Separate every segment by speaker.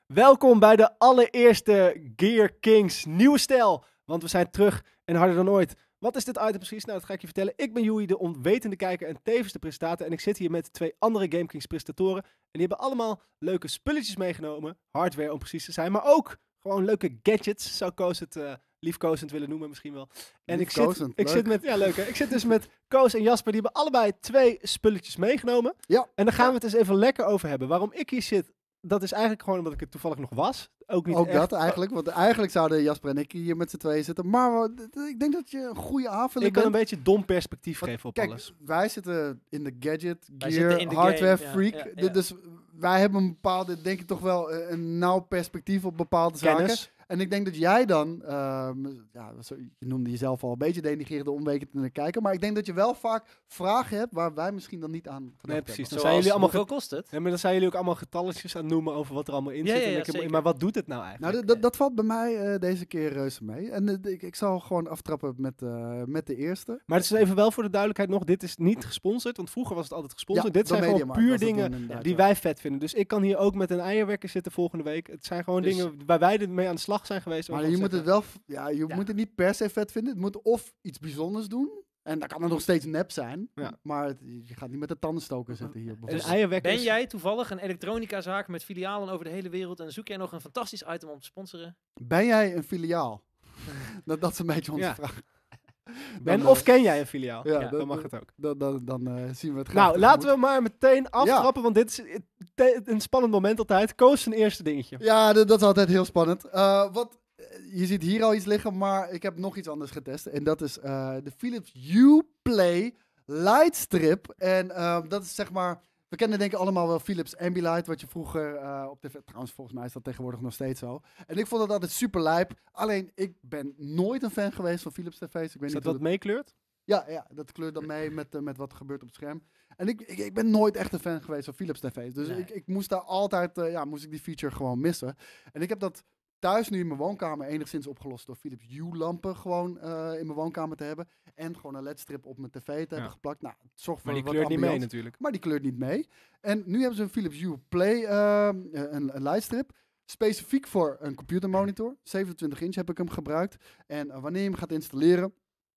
Speaker 1: Welkom bij de allereerste Gear Kings nieuwe stijl. Want we zijn terug en harder dan ooit. Wat is dit item precies? Nou, dat ga ik je vertellen. Ik ben Joey, de onwetende kijker en tevens de presentator. En ik zit hier met 2 andere Game Kings presentatoren. En die hebben allemaal leuke spulletjes meegenomen. Hardware om precies te zijn. Maar ook gewoon leuke gadgets. Zou Koos het liefkozend willen noemen misschien wel. En ik zit met... Ja, leuk hè. Ik zit dus met Koos en Jasper. Die hebben allebei 2 spulletjes meegenomen.
Speaker 2: Ja.
Speaker 1: En daar gaan we het eens even lekker over hebben. Waarom ik hier zit, dat is eigenlijk gewoon omdat ik er toevallig nog was. Ook niet echt.
Speaker 2: Dat eigenlijk, want eigenlijk zouden Jasper en ik hier met z'n tweeën zitten. Maar ik denk dat je een goede aanvulling
Speaker 1: Ik kan
Speaker 2: bent.
Speaker 1: een beetje dom perspectief geven op
Speaker 2: Kijk,
Speaker 1: alles.
Speaker 2: wij zitten in de gadget,
Speaker 3: Wij zitten
Speaker 2: gear,
Speaker 3: in de
Speaker 2: hardware
Speaker 3: game,
Speaker 2: freak.
Speaker 3: ja.
Speaker 2: Dus wij hebben een bepaalde, denk ik toch wel, een nauw perspectief op bepaalde zaken.
Speaker 1: Kennis.
Speaker 2: En ik denk dat jij dan, je noemde jezelf al een beetje denigrerende onwetende kijker. Maar ik denk dat je wel vaak vragen hebt waar wij misschien dan niet aan gedacht
Speaker 1: Nee, precies. Dan
Speaker 2: hebben.
Speaker 1: zijn jullie allemaal
Speaker 3: Hoeveel kost het?
Speaker 1: Ja, maar dan zijn jullie ook allemaal getalletjes aan het noemen over wat er allemaal in
Speaker 3: Ja,
Speaker 1: zit.
Speaker 3: ja,
Speaker 1: En
Speaker 3: ja,
Speaker 1: ik heb-
Speaker 3: zeker.
Speaker 1: maar wat doet het nou eigenlijk?
Speaker 2: Nou, dat valt bij mij deze keer reuze mee. En ik zal gewoon aftrappen met de eerste.
Speaker 1: Maar het is even wel voor de duidelijkheid nog, dit is niet gesponsord, want vroeger was het altijd gesponsord. Dit
Speaker 2: door
Speaker 1: zijn gewoon
Speaker 2: Mediamarkt
Speaker 1: puur
Speaker 2: was dat
Speaker 1: dingen
Speaker 2: toen inderdaad,
Speaker 1: die
Speaker 2: ja.
Speaker 1: wij vet vinden. Dus ik kan hier ook met een eierwekker zitten volgende week. Het zijn gewoon
Speaker 3: Dus-
Speaker 1: dingen waar wij mee aan de slag zijn geweest.
Speaker 2: Maar
Speaker 1: waarvan
Speaker 2: je
Speaker 1: we
Speaker 2: moet het
Speaker 1: zeggen,
Speaker 2: wel, je moet het niet per se vet vinden. Het moet of iets bijzonders doen. En dan kan het nog steeds nep zijn.
Speaker 1: Ja.
Speaker 2: Maar je gaat niet met de tandenstoker zitten hier.
Speaker 1: Een
Speaker 2: bijvoorbeeld.
Speaker 1: eierwekker
Speaker 3: Ben
Speaker 1: is-
Speaker 3: jij toevallig een elektronicazaak met filialen over de hele wereld en zoek jij nog een fantastisch item om te sponsoren?
Speaker 2: Ben jij een filiaal? dat is een beetje onze
Speaker 1: Ja.
Speaker 2: vraag.
Speaker 1: Of ken jij een filiaal?
Speaker 2: Ja,
Speaker 3: Ja,
Speaker 1: Dan mag het ook.
Speaker 2: Dan zien we het graag.
Speaker 1: Nou, laten we maar meteen aftrappen, want dit is een spannend moment altijd. Koos zijn eerste dingetje.
Speaker 2: Ja, dat is altijd heel spannend. Je ziet hier al iets liggen, maar ik heb nog iets anders getest. En dat is de Philips Uplay Lightstrip. En dat is zeg maar... We kennen denk ik allemaal wel Philips Ambilight, wat je vroeger op tv... Trouwens, volgens mij is dat tegenwoordig nog steeds zo. En ik vond dat altijd super lijp. Alleen, ik ben nooit een fan geweest van Philips tv's. Ik weet
Speaker 1: Is
Speaker 2: niet
Speaker 1: dat
Speaker 2: hoe
Speaker 1: wat meekleurt?
Speaker 2: Ja, dat kleurt dan mee met wat er gebeurt op het scherm. En ik ben nooit echt een fan geweest van Philips tv's. Dus
Speaker 3: Nee.
Speaker 2: ik moest daar altijd, moest ik die feature gewoon missen. En ik heb dat thuis nu in mijn woonkamer enigszins opgelost door Philips Hue-lampen gewoon in mijn woonkamer te hebben. En gewoon een LED-strip op mijn tv te hebben geplakt. Nou, het zorgt voor
Speaker 1: Maar die
Speaker 2: wat
Speaker 1: kleurt niet mee
Speaker 2: ambiance.
Speaker 1: natuurlijk.
Speaker 2: Maar die kleurt niet mee. En nu hebben ze een Philips Hue Play, een lightstrip. Specifiek voor een computermonitor. 27 inch heb ik hem gebruikt. En wanneer je hem gaat installeren,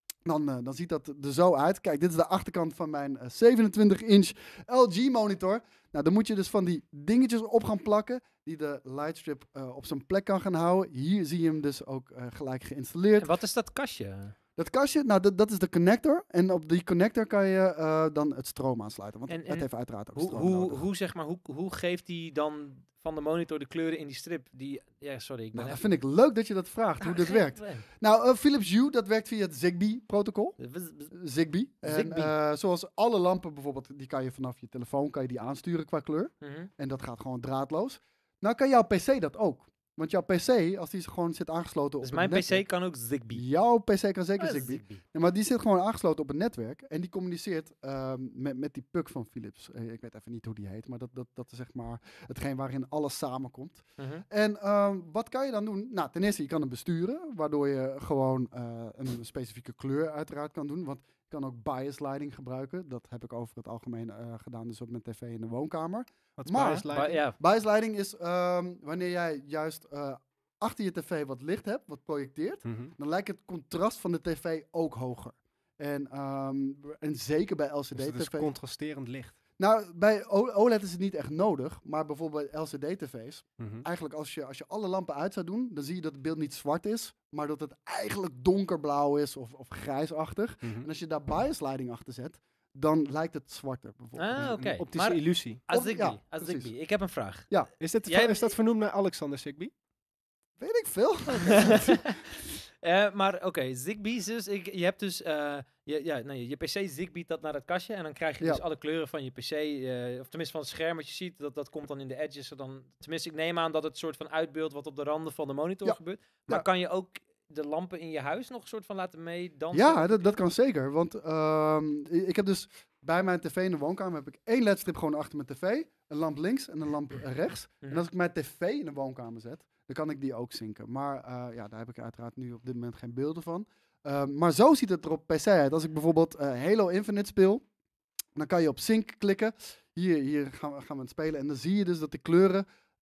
Speaker 2: dan ziet dat er zo uit. Kijk, dit is de achterkant van mijn 27 inch LG monitor. Nou, dan moet je dus van die dingetjes op gaan plakken, die de lightstrip op zijn plek kan gaan houden. Hier zie je hem dus ook gelijk geïnstalleerd.
Speaker 3: En wat is dat kastje?
Speaker 2: Dat kastje, nou, dat is de connector. En op die connector kan je dan het stroom aansluiten. Want
Speaker 3: En
Speaker 2: het heeft uiteraard ook
Speaker 3: Hoe,
Speaker 2: stroom
Speaker 3: hoe,
Speaker 2: nodig.
Speaker 3: hoe, zeg maar, hoe geeft die dan van de monitor de kleuren in die strip? Ja, sorry, ik ben
Speaker 2: Nou, dat
Speaker 3: even...
Speaker 2: vind ik leuk dat je dat vraagt, hoe dit werkt. Nou, Philips Hue, dat werkt via het Zigbee-protocol. Zigbee. En,
Speaker 3: Zigbee.
Speaker 2: zoals alle lampen bijvoorbeeld, die kan je vanaf je telefoon kan je die aansturen qua kleur.
Speaker 3: Mhm.
Speaker 2: En dat gaat gewoon draadloos. Nou kan jouw PC dat ook. Want jouw PC, als die gewoon zit aangesloten
Speaker 3: Dus
Speaker 2: op
Speaker 3: mijn
Speaker 2: het netwerk...
Speaker 3: PC kan ook Zigbee.
Speaker 2: Jouw PC kan zeker
Speaker 3: Ah,
Speaker 2: Zigbee. Ja, maar die zit gewoon aangesloten op het netwerk. En die communiceert met die plug van Philips. Ik weet even niet hoe die heet. Maar dat is zeg maar hetgeen waarin alles samenkomt.
Speaker 3: Mhm.
Speaker 2: En wat kan je dan doen? Nou, ten eerste, je kan hem besturen. Waardoor je gewoon een specifieke kleur uiteraard kan doen. Want je kan ook bias lighting gebruiken. Dat heb ik over het algemeen gedaan. Dus op mijn tv in de woonkamer.
Speaker 1: Wat is
Speaker 2: Maar-
Speaker 1: bias lighting?
Speaker 3: Ja,
Speaker 2: Bias lighting is wanneer jij juist achter je tv wat licht hebt, wat projecteert.
Speaker 1: Mhm.
Speaker 2: Dan lijkt het contrast van de tv ook hoger. En zeker bij
Speaker 1: Dus dat is
Speaker 2: LCD-tv.
Speaker 1: contrasterend licht.
Speaker 2: Nou, bij OLED is het niet echt nodig. Maar bijvoorbeeld bij LCD-tv's.
Speaker 1: Mhm.
Speaker 2: Eigenlijk als je alle lampen uit zou doen, dan zie je dat het beeld niet zwart is. Maar dat het eigenlijk donkerblauw is of grijsachtig.
Speaker 1: Mhm.
Speaker 2: En als je daar bias lighting achter zet, dan lijkt het zwarter bijvoorbeeld.
Speaker 3: Ah, oké.
Speaker 1: Een optische
Speaker 3: Maar
Speaker 1: illusie.
Speaker 3: Zigbee,
Speaker 2: Ja, precies.
Speaker 3: Zigbee. Ik heb een vraag.
Speaker 1: Is dat vernoemd naar Alexander Zigbee?
Speaker 2: Weet ik veel.
Speaker 3: Maar oké, Zigbee dus, je hebt dus, je PC Zigbeet dat naar het kastje en dan krijg je
Speaker 2: Ja.
Speaker 3: dus alle kleuren van je PC, of tenminste van het scherm wat je ziet, dat komt dan in de edges. Tenminste, ik neem aan dat het soort van uitbeeld wat op de randen van de monitor
Speaker 2: Ja.
Speaker 3: gebeurt. Maar
Speaker 2: Ja.
Speaker 3: kan je ook de lampen in je huis nog een soort van laten meedansen?
Speaker 2: Ja, dat kan zeker. Want ik heb dus bij mijn tv in de woonkamer heb ik 1 ledstrip gewoon achter mijn tv. Een lamp links en een lamp rechts.
Speaker 3: Mhm.
Speaker 2: En als ik mijn tv in de woonkamer zet, dan kan ik die ook zinken. Maar daar heb ik uiteraard nu op dit moment geen beelden van. Maar zo ziet het er op PC uit. Als ik bijvoorbeeld Halo Infinite speel, dan kan je op sync klikken. Hier gaan we het spelen. En dan zie je dus dat de kleuren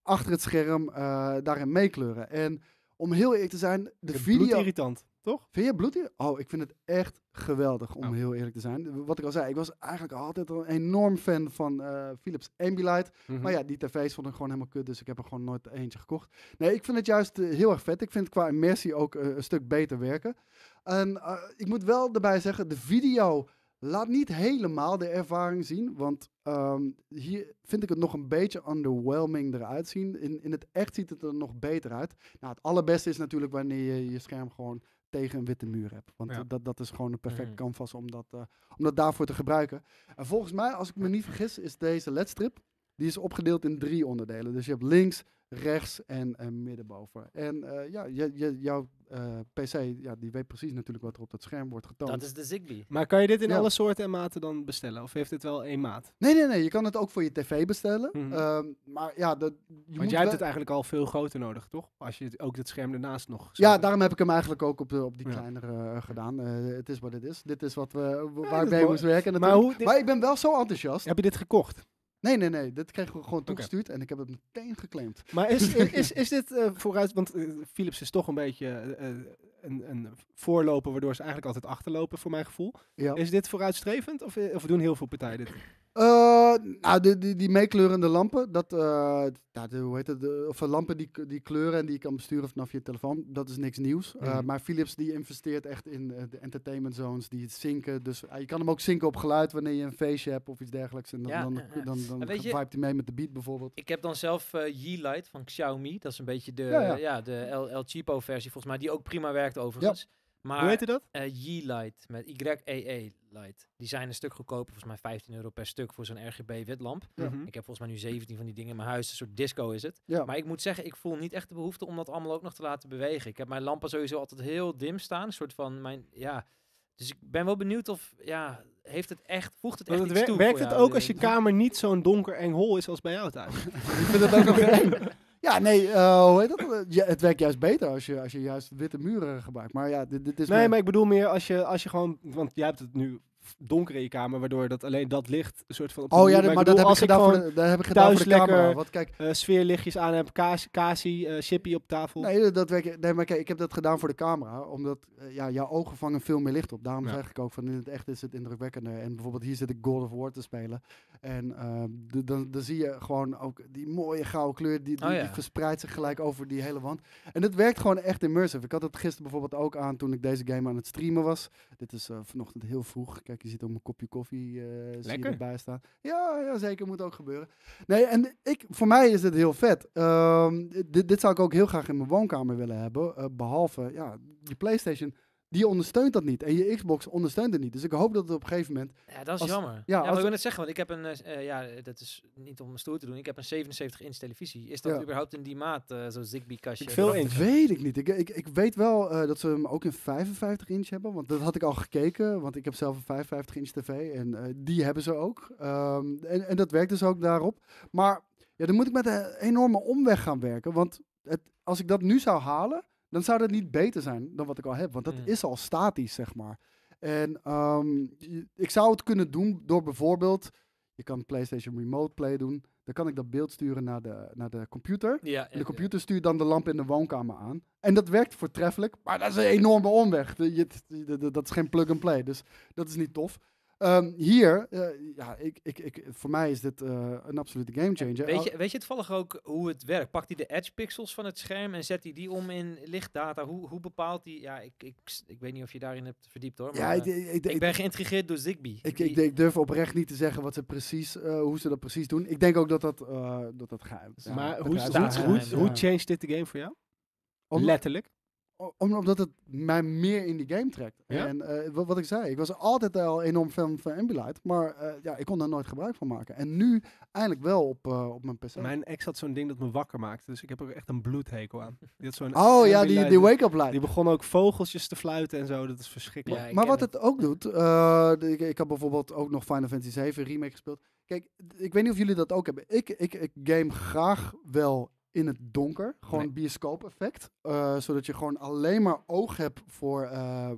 Speaker 2: achter het scherm daarin meekleuren. En om heel eerlijk te zijn, de
Speaker 1: Het
Speaker 2: video...
Speaker 1: bloedirritant, toch?
Speaker 2: Vind je bloed? Oh, ik vind het echt geweldig, om
Speaker 1: Oh.
Speaker 2: heel eerlijk te zijn. Wat ik al zei, ik was eigenlijk altijd al een enorm fan van Philips Ambilight.
Speaker 1: Mhm.
Speaker 2: Maar ja, die tv's vond ik gewoon helemaal kut, dus ik heb er gewoon nooit eentje gekocht. Nee, ik vind het juist heel erg vet. Ik vind het qua immersie ook een stuk beter werken. En ik moet wel erbij zeggen, de video laat niet helemaal de ervaring zien. Want hier vind ik het nog een beetje underwhelming eruit zien. In het echt ziet het er nog beter uit. Nou, het allerbeste is natuurlijk wanneer je je scherm gewoon tegen een witte muur hebt. Want
Speaker 1: Ja.
Speaker 2: dat is gewoon een perfect
Speaker 3: Mhm.
Speaker 2: canvas om dat daarvoor te gebruiken. En volgens mij, als ik me niet vergis, is deze ledstrip, die is opgedeeld in 3 onderdelen. Dus je hebt links, rechts en middenboven. En jouw PC, die weet precies natuurlijk wat er op dat scherm wordt getoond.
Speaker 3: Dat is de Zigbee.
Speaker 1: Maar kan je dit in
Speaker 2: Ja.
Speaker 1: alle soorten en maten dan bestellen? Of heeft dit wel één maat?
Speaker 2: Nee, je kan het ook voor je tv bestellen.
Speaker 1: Mhm.
Speaker 2: Maar ja, je
Speaker 1: Want
Speaker 2: moet
Speaker 1: jij hebt
Speaker 2: wel-
Speaker 1: het eigenlijk al veel groter nodig, toch? Als je ook het scherm ernaast nog...
Speaker 2: Ja,
Speaker 1: zou-
Speaker 2: daarom heb ik hem eigenlijk ook op die
Speaker 1: Ja.
Speaker 2: kleinere gedaan. Het is wat het is. Dit is wat waar
Speaker 1: dat
Speaker 2: ik
Speaker 1: is
Speaker 2: mee
Speaker 1: mooi.
Speaker 2: moest werken.
Speaker 1: Maar
Speaker 2: natuurlijk.
Speaker 1: hoe...
Speaker 2: Maar ik ben wel zo enthousiast.
Speaker 1: Heb je dit gekocht?
Speaker 2: Nee. Dit kregen we gewoon toegestuurd en ik heb het meteen geclaimd.
Speaker 1: Maar is dit vooruit... Want Philips is toch een beetje een voorloper, waardoor ze eigenlijk altijd achterlopen, voor mijn gevoel.
Speaker 2: Ja.
Speaker 1: Is dit vooruitstrevend? Of doen heel veel partijen dit?
Speaker 2: Nou, die meekleurende lampen, hoe heet het? Of lampen die kleuren en die je kan besturen vanaf je telefoon, dat is niks nieuws.
Speaker 1: Mhm.
Speaker 2: Maar Philips die investeert echt in de entertainment zones, die het zinken. Dus je kan hem ook zinken op geluid wanneer je een feestje hebt of iets dergelijks. En dan,
Speaker 3: Ja,
Speaker 2: dan
Speaker 3: En weet je-
Speaker 2: vibe hij mee met de beat bijvoorbeeld.
Speaker 3: Ik heb dan zelf Yeelight van Xiaomi. Dat is een beetje de,
Speaker 2: Ja.
Speaker 3: de El Cheapo versie volgens mij, die ook prima werkt overigens. Maar
Speaker 1: Hoe heette dat?
Speaker 3: Yeelight met YEE Light. Die zijn een stuk goedkoper, volgens mij €15 per stuk voor zo'n RGB witlamp.
Speaker 2: Ja.
Speaker 1: Mhm.
Speaker 3: Ik heb volgens mij nu 17 van die dingen in mijn huis. Een soort disco is het.
Speaker 2: Ja.
Speaker 3: Maar ik moet zeggen, ik voel niet echt de behoefte om dat allemaal ook nog te laten bewegen. Ik heb mijn lampen sowieso altijd heel dim staan. Een soort van dus ik ben wel benieuwd of, voegt het echt
Speaker 1: Want
Speaker 3: iets toe
Speaker 1: werkt
Speaker 3: voor
Speaker 1: het
Speaker 3: jou?
Speaker 1: ook als je kamer niet zo'n donker eng hol is als bij jou thuis?
Speaker 2: Ik vind het ook nog eng. Ja, nee, hoe heet dat? Ja, het werkt juist beter als je juist witte muren gebruikt. Maar ja, dit is
Speaker 1: Nee,
Speaker 2: meer-
Speaker 1: maar ik bedoel meer als je gewoon... Want jij hebt het nu donker in je kamer, waardoor dat alleen dat licht een soort van... Op de
Speaker 2: Oh
Speaker 1: muur-
Speaker 2: ja,
Speaker 1: maar
Speaker 2: maar
Speaker 1: ik
Speaker 2: dat
Speaker 1: bedoel,
Speaker 2: heb ik
Speaker 1: als
Speaker 2: gedaan
Speaker 1: gewoon
Speaker 2: dat heb ik gedaan
Speaker 1: thuis
Speaker 2: voor de camera.
Speaker 1: lekker-
Speaker 2: Want kijk,
Speaker 1: sfeerlichtjes aan heb, Kasi, chippy op tafel.
Speaker 2: nee, maar kijk, ik heb dat gedaan voor de camera. Omdat jouw ogen vangen veel meer licht op. Daarom
Speaker 1: Ja.
Speaker 2: zeg ik ook van in het echt is het indrukwekkender. En bijvoorbeeld hier zit ik God of War te spelen. En dan zie je gewoon ook die mooie gouden kleur. Die verspreidt zich gelijk over die hele wand. En het werkt gewoon echt immersive. Ik had het gisteren bijvoorbeeld ook aan toen ik deze game aan het streamen was. Dit is vanochtend heel vroeg. Kijk, je ziet ook mijn kopje koffie zie je
Speaker 1: Lekker.
Speaker 2: erbij staan. Ja, zeker. Moet ook gebeuren. Nee, en voor mij is dit heel vet. Dit zou ik ook heel graag in mijn woonkamer willen hebben. Behalve, je PlayStation, die ondersteunt dat niet. En je Xbox ondersteunt het niet. Dus ik hoop dat het op een gegeven moment...
Speaker 3: Ja, dat is
Speaker 2: Als-
Speaker 3: jammer.
Speaker 2: ja,
Speaker 3: Maar
Speaker 2: als-
Speaker 3: ik wil net zeggen, want ik heb dat is niet om stoer te doen. Ik heb een 77-inch televisie. Is dat
Speaker 2: Ja.
Speaker 3: überhaupt in die maat, zo'n Zigbee-kastje?
Speaker 1: Ik veel
Speaker 3: erachter?
Speaker 1: inch.
Speaker 2: Weet ik niet. Ik weet wel dat ze hem ook in 55 inch hebben. Want dat had ik al gekeken. Want ik heb zelf een 55 inch tv. En die hebben ze ook. En dat werkt dus ook daarop. Maar ja, dan moet ik met een enorme omweg gaan werken. Want als ik dat nu zou halen, dan zou dat niet beter zijn dan wat ik al heb. Want dat
Speaker 3: Mm.
Speaker 2: is al statisch, zeg maar. En ik zou het kunnen doen door bijvoorbeeld... Je kan PlayStation Remote Play doen. Dan kan ik dat beeld sturen naar de computer.
Speaker 3: Ja,
Speaker 2: En de computer stuurt dan de lamp in de woonkamer aan. En dat werkt voortreffelijk, maar dat is een enorme omweg. Dat is geen plug-and-play, dus dat is niet tof. Hier, voor mij is dit een absolute gamechanger.
Speaker 3: Weet je toevallig ook hoe het werkt? Pakt hij de edge pixels van het scherm en zet hij die om in lichtdata? Hoe bepaalt hij? Ja, ik weet niet of je daarin hebt verdiept hoor. Maar, ik ben geïntrigeerd door Zigbee.
Speaker 2: Ik durf oprecht niet te zeggen hoe ze dat precies doen. Ik denk ook dat geheim is.
Speaker 1: Maar
Speaker 3: hoe
Speaker 1: hoe changed dit de game voor jou? Letterlijk.
Speaker 2: Omdat het mij meer in die game trekt.
Speaker 1: Ja?
Speaker 2: En wat ik zei, ik was altijd al enorm fan van Ambilight, maar ik kon daar nooit gebruik van maken. En nu eindelijk wel op mijn PC.
Speaker 1: Mijn ex had zo'n ding dat me wakker maakte, dus ik heb er echt een bloedhekel aan. Die had zo'n
Speaker 2: Oh ja,
Speaker 1: Ambilight-
Speaker 2: die wake-up light.
Speaker 1: Die begon ook vogeltjes te fluiten en zo, dat is verschrikkelijk.
Speaker 3: Ja, ik
Speaker 2: Maar
Speaker 3: ken
Speaker 2: wat het ook doet, ik heb bijvoorbeeld ook nog Final Fantasy 7 remake gespeeld. Kijk, ik weet niet of jullie dat ook hebben. Ik game graag wel in het donker. Gewoon
Speaker 1: Nee.
Speaker 2: bioscoop effect. Zodat je gewoon alleen maar oog hebt voor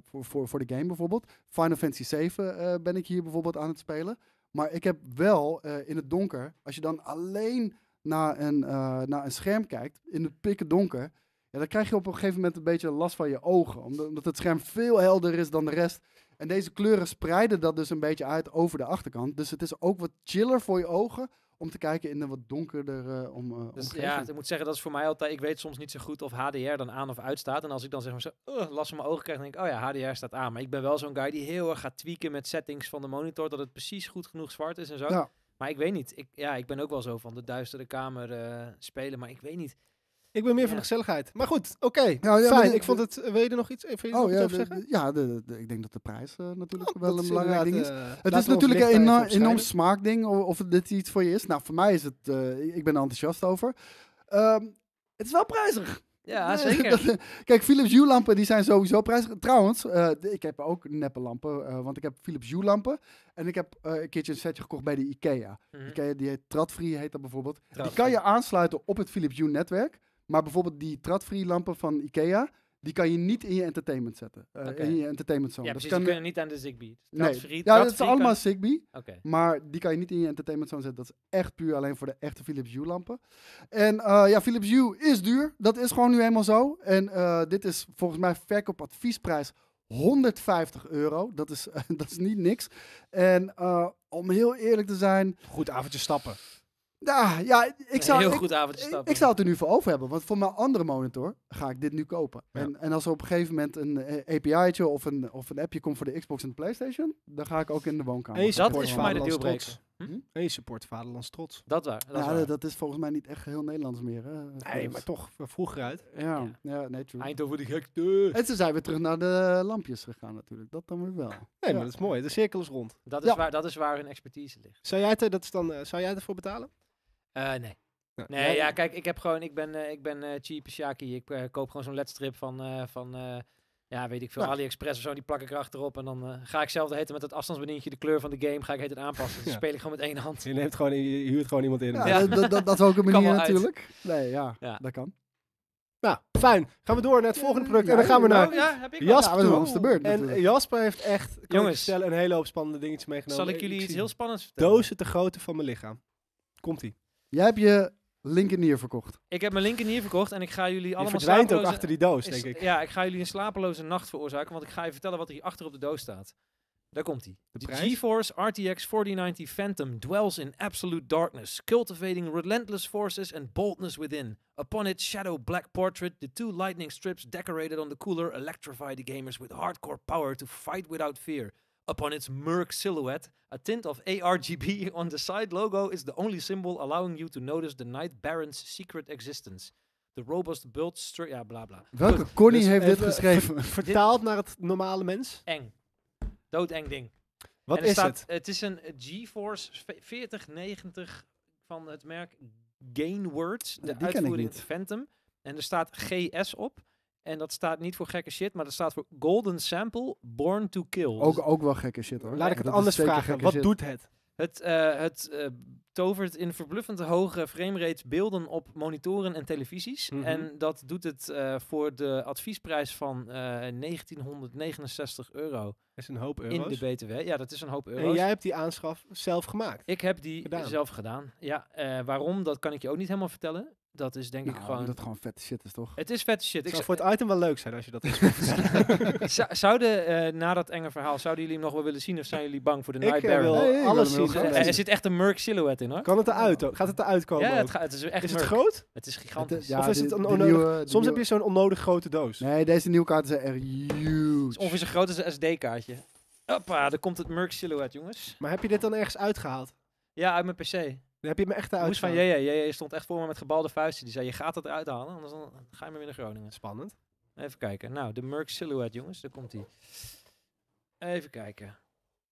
Speaker 2: de game bijvoorbeeld. Final Fantasy 7 ben ik hier bijvoorbeeld aan het spelen. Maar ik heb wel in het donker, als je dan alleen naar een scherm kijkt, in het pikken donker, ja, dan krijg je op een gegeven moment een beetje last van je ogen. Omdat het scherm veel helderder is dan de rest. En deze kleuren spreiden dat dus een beetje uit over de achterkant. Dus het is ook wat chiller voor je ogen om te kijken in een wat donkerder omgeving.
Speaker 3: Ja, ik moet zeggen, dat is voor mij altijd... Ik weet soms niet zo goed of HDR dan aan of uit staat. En als ik dan zeg maar zo last van mijn ogen krijg, dan denk ik, oh ja, HDR staat aan. Maar ik ben wel zo'n guy die heel erg gaat tweaken met settings van de monitor, dat het precies goed genoeg zwart is en zo.
Speaker 2: Ja.
Speaker 3: Maar ik weet niet. Ik ben ook wel zo van de duistere kamer spelen, maar ik weet niet.
Speaker 1: Ik ben meer van de gezelligheid. Maar goed, oké.
Speaker 2: Ja,
Speaker 1: Fijn. Ik vond het... Wil je er nog iets over zeggen?
Speaker 2: Ja, ik denk dat de prijs natuurlijk wel
Speaker 1: dat
Speaker 2: een belangrijk ding is.
Speaker 1: inderdaad,
Speaker 2: Het is natuurlijk een enorm smaakding of dit iets voor je is. Nou, voor mij is het... ik ben er enthousiast over. Het is wel prijzig.
Speaker 3: Ja, zeker.
Speaker 2: Kijk, Philips Hue lampen die zijn sowieso prijzig. Trouwens, ik heb ook neppe lampen, want ik heb Philips Hue lampen. En ik heb een keertje een setje gekocht bij de IKEA. IKEA die heet Tradfree, heet dat bijvoorbeeld. Die kan je aansluiten op het Philips Hue netwerk. Maar bijvoorbeeld die Tradfree lampen van IKEA, die kan je niet in je entertainment zetten. In je entertainment zone.
Speaker 3: Ja,
Speaker 2: dus
Speaker 3: die kunnen niet aan de Zigbee.
Speaker 2: Nee. Ja, dat is allemaal Zigbee. Maar die kan je niet in je entertainment zone zetten. Dat is echt puur alleen voor de echte Philips Hue lampen. En ja, Philips Hue is duur. Dat is gewoon nu helemaal zo. En dit is volgens mij verkoopadviesprijs €150. Dat is niet niks. En om heel eerlijk te zijn...
Speaker 1: Goed avondje stappen.
Speaker 2: Ja, ik zou het er nu voor over hebben. Want voor mijn andere monitor ga ik dit nu kopen. Ja. En als er op een gegeven moment een API'tje of een appje komt voor de Xbox en de PlayStation, dan ga ik ook in de woonkamer.
Speaker 3: En dat is voor mij de dealbreaker.
Speaker 1: En je support vaderlands trots.
Speaker 3: Dat waar.
Speaker 2: Dat is volgens mij niet echt heel Nederlands meer. Hè?
Speaker 1: Nee, maar toch vroeger uit.
Speaker 2: Ja, nee, true.
Speaker 3: Eindhoven die gekte.
Speaker 2: En ze zijn weer terug naar de lampjes gegaan natuurlijk. Dat dan weer wel.
Speaker 1: Nee, maar dat is mooi. De cirkel is rond.
Speaker 3: Dat is waar hun expertise ligt.
Speaker 1: Zou jij ervoor betalen?
Speaker 3: Nee. Nee, ja, kijk, ik ben cheap Shaki. Ik koop gewoon zo'n ledstrip van weet ik veel, AliExpress of zo. Die plak ik erachterop en dan ga ik zelf met het afstandsbedientje de kleur van de game ga ik het aanpassen. Dus speel ik gewoon met één hand.
Speaker 1: Je huurt gewoon iemand in.
Speaker 2: Ja, dat is ook een manier natuurlijk. Nee, dat kan.
Speaker 1: Nou, fijn. Gaan we door naar het volgende product. En dan gaan we naar Jasper toe. En Jasper heeft echt, een hele hoop spannende dingetjes meegenomen.
Speaker 3: Zal ik jullie iets heel spannends vertellen?
Speaker 1: Dozen te grootte van mijn lichaam. Komt-ie.
Speaker 2: Jij hebt je linkernier verkocht.
Speaker 3: Ik heb mijn linkernier verkocht en ik ga jullie allemaal
Speaker 1: verdwijnt ook achter die doos, denk ik.
Speaker 3: Ja, ik ga jullie een slapeloze nacht veroorzaken, want ik ga je vertellen wat er hier achter op de doos staat. Daar komt hij. De GeForce RTX 4090 Phantom dwells in absolute darkness, cultivating relentless forces and boldness within. Upon its shadow black portrait, the two lightning strips decorated on the cooler electrify the gamers with hardcore power to fight without fear. Upon its murk silhouette, a tint of ARGB on the side logo is the only symbol allowing you to notice the Night Baron's secret existence. The robust build ja, bla bla.
Speaker 2: Welke Connie heeft dit geschreven?
Speaker 1: Vertaald naar het normale mens?
Speaker 3: Eng. Doodeng ding.
Speaker 1: Wat is het?
Speaker 3: Het is een GeForce 4090 van het merk Gainwords. De uitvoering Phantom. En er staat GS op. En dat staat niet voor gekke shit, maar dat staat voor Golden Sample Born to Kill.
Speaker 2: Ook wel gekke shit hoor.
Speaker 1: Laat ik het anders vragen. Wat doet het?
Speaker 3: Het tovert in verbluffend hoge framerate beelden op monitoren en televisies. En dat doet het voor de adviesprijs van €1969.
Speaker 1: Dat is een hoop euro's.
Speaker 3: In de BTW. Ja, dat is een hoop euro's.
Speaker 1: En jij hebt die aanschaf zelf gemaakt?
Speaker 3: Ik heb die zelf gedaan. Ja, waarom? Dat kan ik je ook niet helemaal vertellen. Dat is denk ik gewoon...
Speaker 2: Dat gewoon vette shit is, toch?
Speaker 3: Het is vette shit.
Speaker 1: Het zou voor het item wel leuk zijn als je dat eens wil vertellen.
Speaker 3: Na dat enge verhaal, zouden jullie hem nog wel willen zien of zijn jullie bang voor de Night Baron?
Speaker 1: Ik wil alles zien.
Speaker 3: Er zit echt een murk silhouet in, hoor.
Speaker 1: Kan het eruit? Gaat het eruit komen?
Speaker 3: Ja, het is echt
Speaker 1: Is het groot?
Speaker 3: Het is gigantisch.
Speaker 1: Of is het een onnodig... Soms heb je zo'n onnodig grote doos.
Speaker 2: Nee, deze nieuwe kaarten zijn echt huge.
Speaker 3: Het is ongeveer zo groot als een SD-kaartje. Hoppa, daar komt het murk silhouet, jongens.
Speaker 1: Maar heb je dit dan ergens uitgehaald?
Speaker 3: Ja, uit mijn PC.
Speaker 1: Dan heb je me echt eruit.
Speaker 3: Moest van JJ stond echt voor me met gebalde vuisten. Die zei, je gaat het eruit halen, anders dan ga je maar weer naar Groningen.
Speaker 1: Spannend.
Speaker 3: Even kijken. Nou, de Merc Silhouette, jongens. Daar komt hij. Even kijken.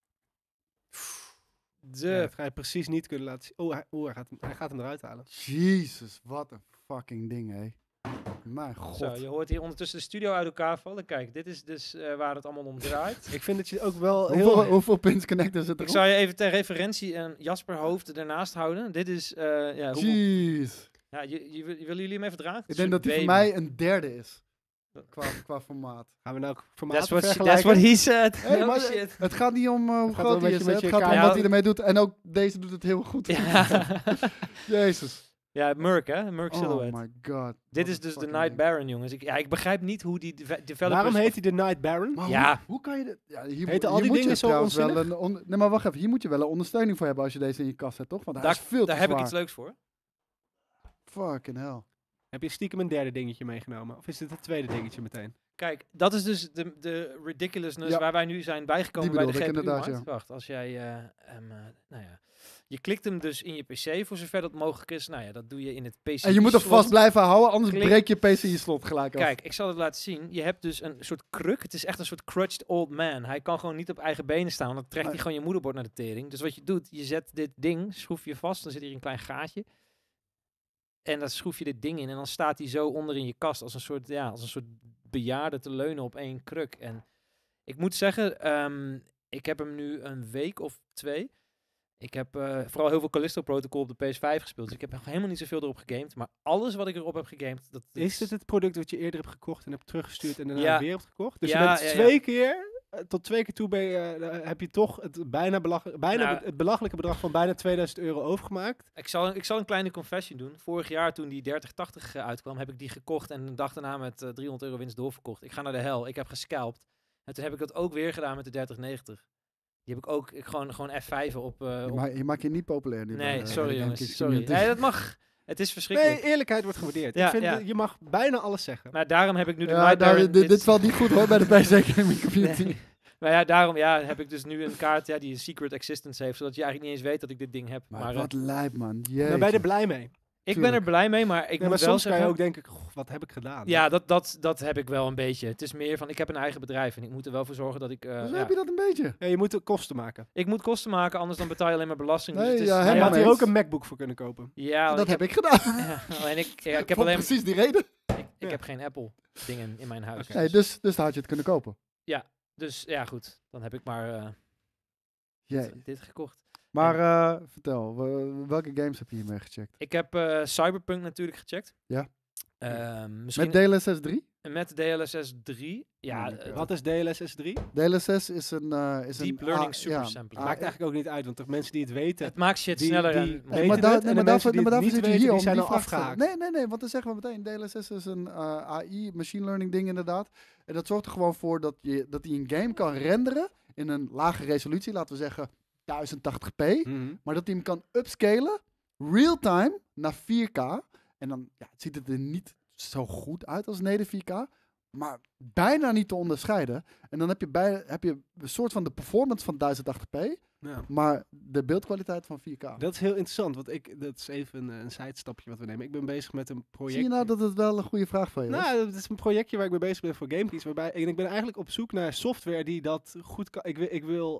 Speaker 1: Dat ga je precies niet kunnen laten zien. Hij gaat hem eruit halen.
Speaker 2: Jezus, wat een fucking ding, hé. Mijn god.
Speaker 3: Zo, je hoort hier ondertussen de studio uit elkaar vallen. Kijk, dit is dus waar het allemaal om draait.
Speaker 1: Ik vind dat je ook wel
Speaker 2: Hoeveel pins connectors zit erop?
Speaker 3: Ik zou je even ter referentie een Jasper hoofd ernaast houden. Dit is...
Speaker 2: Jeez.
Speaker 3: Ja, willen jullie hem even dragen?
Speaker 2: Ik denk dat die voor mij een derde is. Qua formaat.
Speaker 1: Gaan we nou formaat
Speaker 3: vergelijken? That's what he said.
Speaker 2: Hey, maar shit. Het gaat niet om hoe groot hij is. Het gaat om wat hij ermee doet. En ook deze doet het heel goed.
Speaker 3: Ja.
Speaker 2: Jezus.
Speaker 3: Ja, Merc, hè? Merc
Speaker 2: Oh
Speaker 3: Silhouette.
Speaker 2: my god.
Speaker 3: Dit is dus de Night Baron, jongens. Ik begrijp niet hoe die developers...
Speaker 1: Waarom heet hij de Night Baron?
Speaker 2: Maar
Speaker 3: Ja.
Speaker 2: hoe kan je dit... Ja,
Speaker 1: Heten al
Speaker 2: hier
Speaker 1: die
Speaker 2: moet je
Speaker 1: dingen zo
Speaker 2: trouwens wel
Speaker 1: onzinnig?
Speaker 2: nee, maar wacht even. Hier moet je wel een ondersteuning voor hebben als je deze in je kast hebt, toch? Want hij is veel te
Speaker 3: Daar heb ik
Speaker 2: zwaar.
Speaker 3: iets leuks voor.
Speaker 2: Fucking hell.
Speaker 1: Heb je stiekem een derde dingetje meegenomen? Of is dit het tweede dingetje meteen?
Speaker 3: Kijk, dat is dus de ridiculousness
Speaker 2: Ja.
Speaker 3: waar wij nu zijn bijgekomen
Speaker 2: Die
Speaker 3: bij de
Speaker 2: bedoelde ik
Speaker 3: GPU-markt.
Speaker 2: inderdaad,
Speaker 3: Wacht, als jij nou ja. Je klikt hem dus in je PC voor zover dat mogelijk is. Nou ja, dat doe je in het PC.
Speaker 2: En je moet er vast blijven houden, anders
Speaker 3: Klik.
Speaker 2: breek je PC je slot gelijk af.
Speaker 3: Kijk, ik zal het laten zien. Je hebt dus een soort kruk. Het is echt een soort crutched old man. Hij kan gewoon niet op eigen benen staan. Want dan trekt hij
Speaker 2: Nee.
Speaker 3: gewoon je moederbord naar de tering. Dus wat je doet, je zet dit ding, schroef je vast. Dan zit hier een klein gaatje. En dan schroef je dit ding in. En dan staat hij zo onder in je kast. Als een soort bejaarde te leunen op één kruk. En ik moet zeggen, ik heb hem nu een week of 2. Ik heb vooral heel veel Callisto Protocol op de PS5 gespeeld. Dus ik heb nog helemaal niet zoveel erop gegamed. Maar alles wat ik erop heb gegamed...
Speaker 1: Is dit het product wat je eerder hebt gekocht en hebt teruggestuurd en daarna
Speaker 3: Ja.
Speaker 1: weer hebt gekocht? Dus
Speaker 3: Ja,
Speaker 1: je bent
Speaker 3: ja, ja.
Speaker 1: 2 keer, tot 2 keer toe heb je toch het
Speaker 3: Nou,
Speaker 1: het belachelijke bedrag van bijna €2000 overgemaakt.
Speaker 3: Ik zal een kleine confession doen. Vorig jaar toen die 3080 uitkwam, heb ik die gekocht en een dag daarna met €300 winst doorverkocht. Ik ga naar de hel. Ik heb gescalpt. En toen heb ik dat ook weer gedaan met de 3090. Die heb ik ook gewoon F5 op...
Speaker 2: Je maakt je niet populair nu.
Speaker 3: nee,
Speaker 2: bij,
Speaker 3: sorry
Speaker 2: de
Speaker 3: jongens.
Speaker 2: Gamekings
Speaker 3: Sorry.
Speaker 2: community.
Speaker 3: Nee, dat mag. Het is verschrikkelijk.
Speaker 1: Nee, eerlijkheid wordt gewaardeerd.
Speaker 3: Ja,
Speaker 1: Ik vind
Speaker 3: ja.
Speaker 1: je mag bijna alles zeggen.
Speaker 3: Maar daarom heb ik nu de
Speaker 2: Ja,
Speaker 3: Night Baron...
Speaker 2: dit valt niet goed hoor bij de PC Gaming Community.
Speaker 3: Nee. Maar ja, daarom heb ik dus nu een kaart die een secret existence heeft, zodat je eigenlijk niet eens weet dat ik dit ding heb.
Speaker 2: Maar
Speaker 3: Maar
Speaker 2: wat lijp man.
Speaker 1: Maar ben je er
Speaker 2: Jeetje.
Speaker 1: blij mee?
Speaker 3: ik ben er blij mee, maar ik
Speaker 1: Nee,
Speaker 3: moet
Speaker 1: maar
Speaker 3: wel
Speaker 1: soms kan
Speaker 3: zeggen...
Speaker 1: je ook denken, "Goh, wat heb ik gedaan?"
Speaker 3: Ja, dat heb ik wel een beetje. Het is meer van, ik heb een eigen bedrijf en ik moet er wel voor zorgen dat ik...
Speaker 2: Hoezo heb je dat een beetje?
Speaker 1: Ja, je moet de kosten maken.
Speaker 3: Ik moet kosten maken, anders dan betaal je alleen maar belasting.
Speaker 2: Nee,
Speaker 3: dus het is,
Speaker 2: ja,
Speaker 1: Maar je
Speaker 2: helemaal
Speaker 1: had hier
Speaker 2: eens.
Speaker 1: ook een MacBook voor kunnen kopen.
Speaker 3: ja,
Speaker 2: Dat heb ik gedaan.
Speaker 3: Ja, alleen ik heb
Speaker 2: Voor
Speaker 3: alleen...
Speaker 2: precies die reden.
Speaker 3: Ik heb geen Apple dingen in mijn huis.
Speaker 2: Nee, dus daar had je het kunnen kopen.
Speaker 3: Dus ja, goed. Dan heb ik maar
Speaker 2: Jee.
Speaker 3: dit gekocht.
Speaker 2: Maar vertel, welke games heb je hiermee gecheckt?
Speaker 3: Ik heb Cyberpunk natuurlijk gecheckt.
Speaker 2: Ja.
Speaker 3: Misschien
Speaker 2: Met DLSS 3?
Speaker 3: met DLSS 3. Ja,
Speaker 2: Oh,
Speaker 1: Wat is DLSS 3?
Speaker 2: DLSS is een...
Speaker 3: Deep Learning Supersampling.
Speaker 1: Maakt eigenlijk ook niet uit, want de mensen die het weten,
Speaker 3: het maakt shit
Speaker 1: die-
Speaker 3: sneller.
Speaker 1: die-
Speaker 3: en
Speaker 1: Nee,
Speaker 3: beter.
Speaker 1: maar daar- en de mensen die het niet
Speaker 2: zit je
Speaker 1: weten,
Speaker 2: hier
Speaker 1: die
Speaker 2: om
Speaker 1: zijn
Speaker 2: die
Speaker 1: al
Speaker 2: vraag te stellen.
Speaker 1: afgehaakt.
Speaker 2: Nee, want dan zeggen we meteen, DLSS is een AI, machine learning ding inderdaad. En dat zorgt er gewoon voor dat hij een game kan renderen in een lage resolutie, laten we zeggen 1080p.
Speaker 1: Mhm.
Speaker 2: Maar dat hij hem kan upscalen, real-time, naar 4K. En dan ziet het er niet zo goed uit als native 4K. Maar bijna niet te onderscheiden. En dan heb je een soort van de performance van 1080p.
Speaker 1: Ja.
Speaker 2: Maar de beeldkwaliteit van 4K.
Speaker 1: Dat is heel interessant, want dat is even een sidestapje wat we nemen. Ik ben bezig met een project.
Speaker 2: Zie je nou dat het wel een goede vraag van je was?
Speaker 1: Nou, het is een projectje waar ik mee bezig ben voor GameKings. En ik ben eigenlijk op zoek naar software die dat goed kan. Ik wil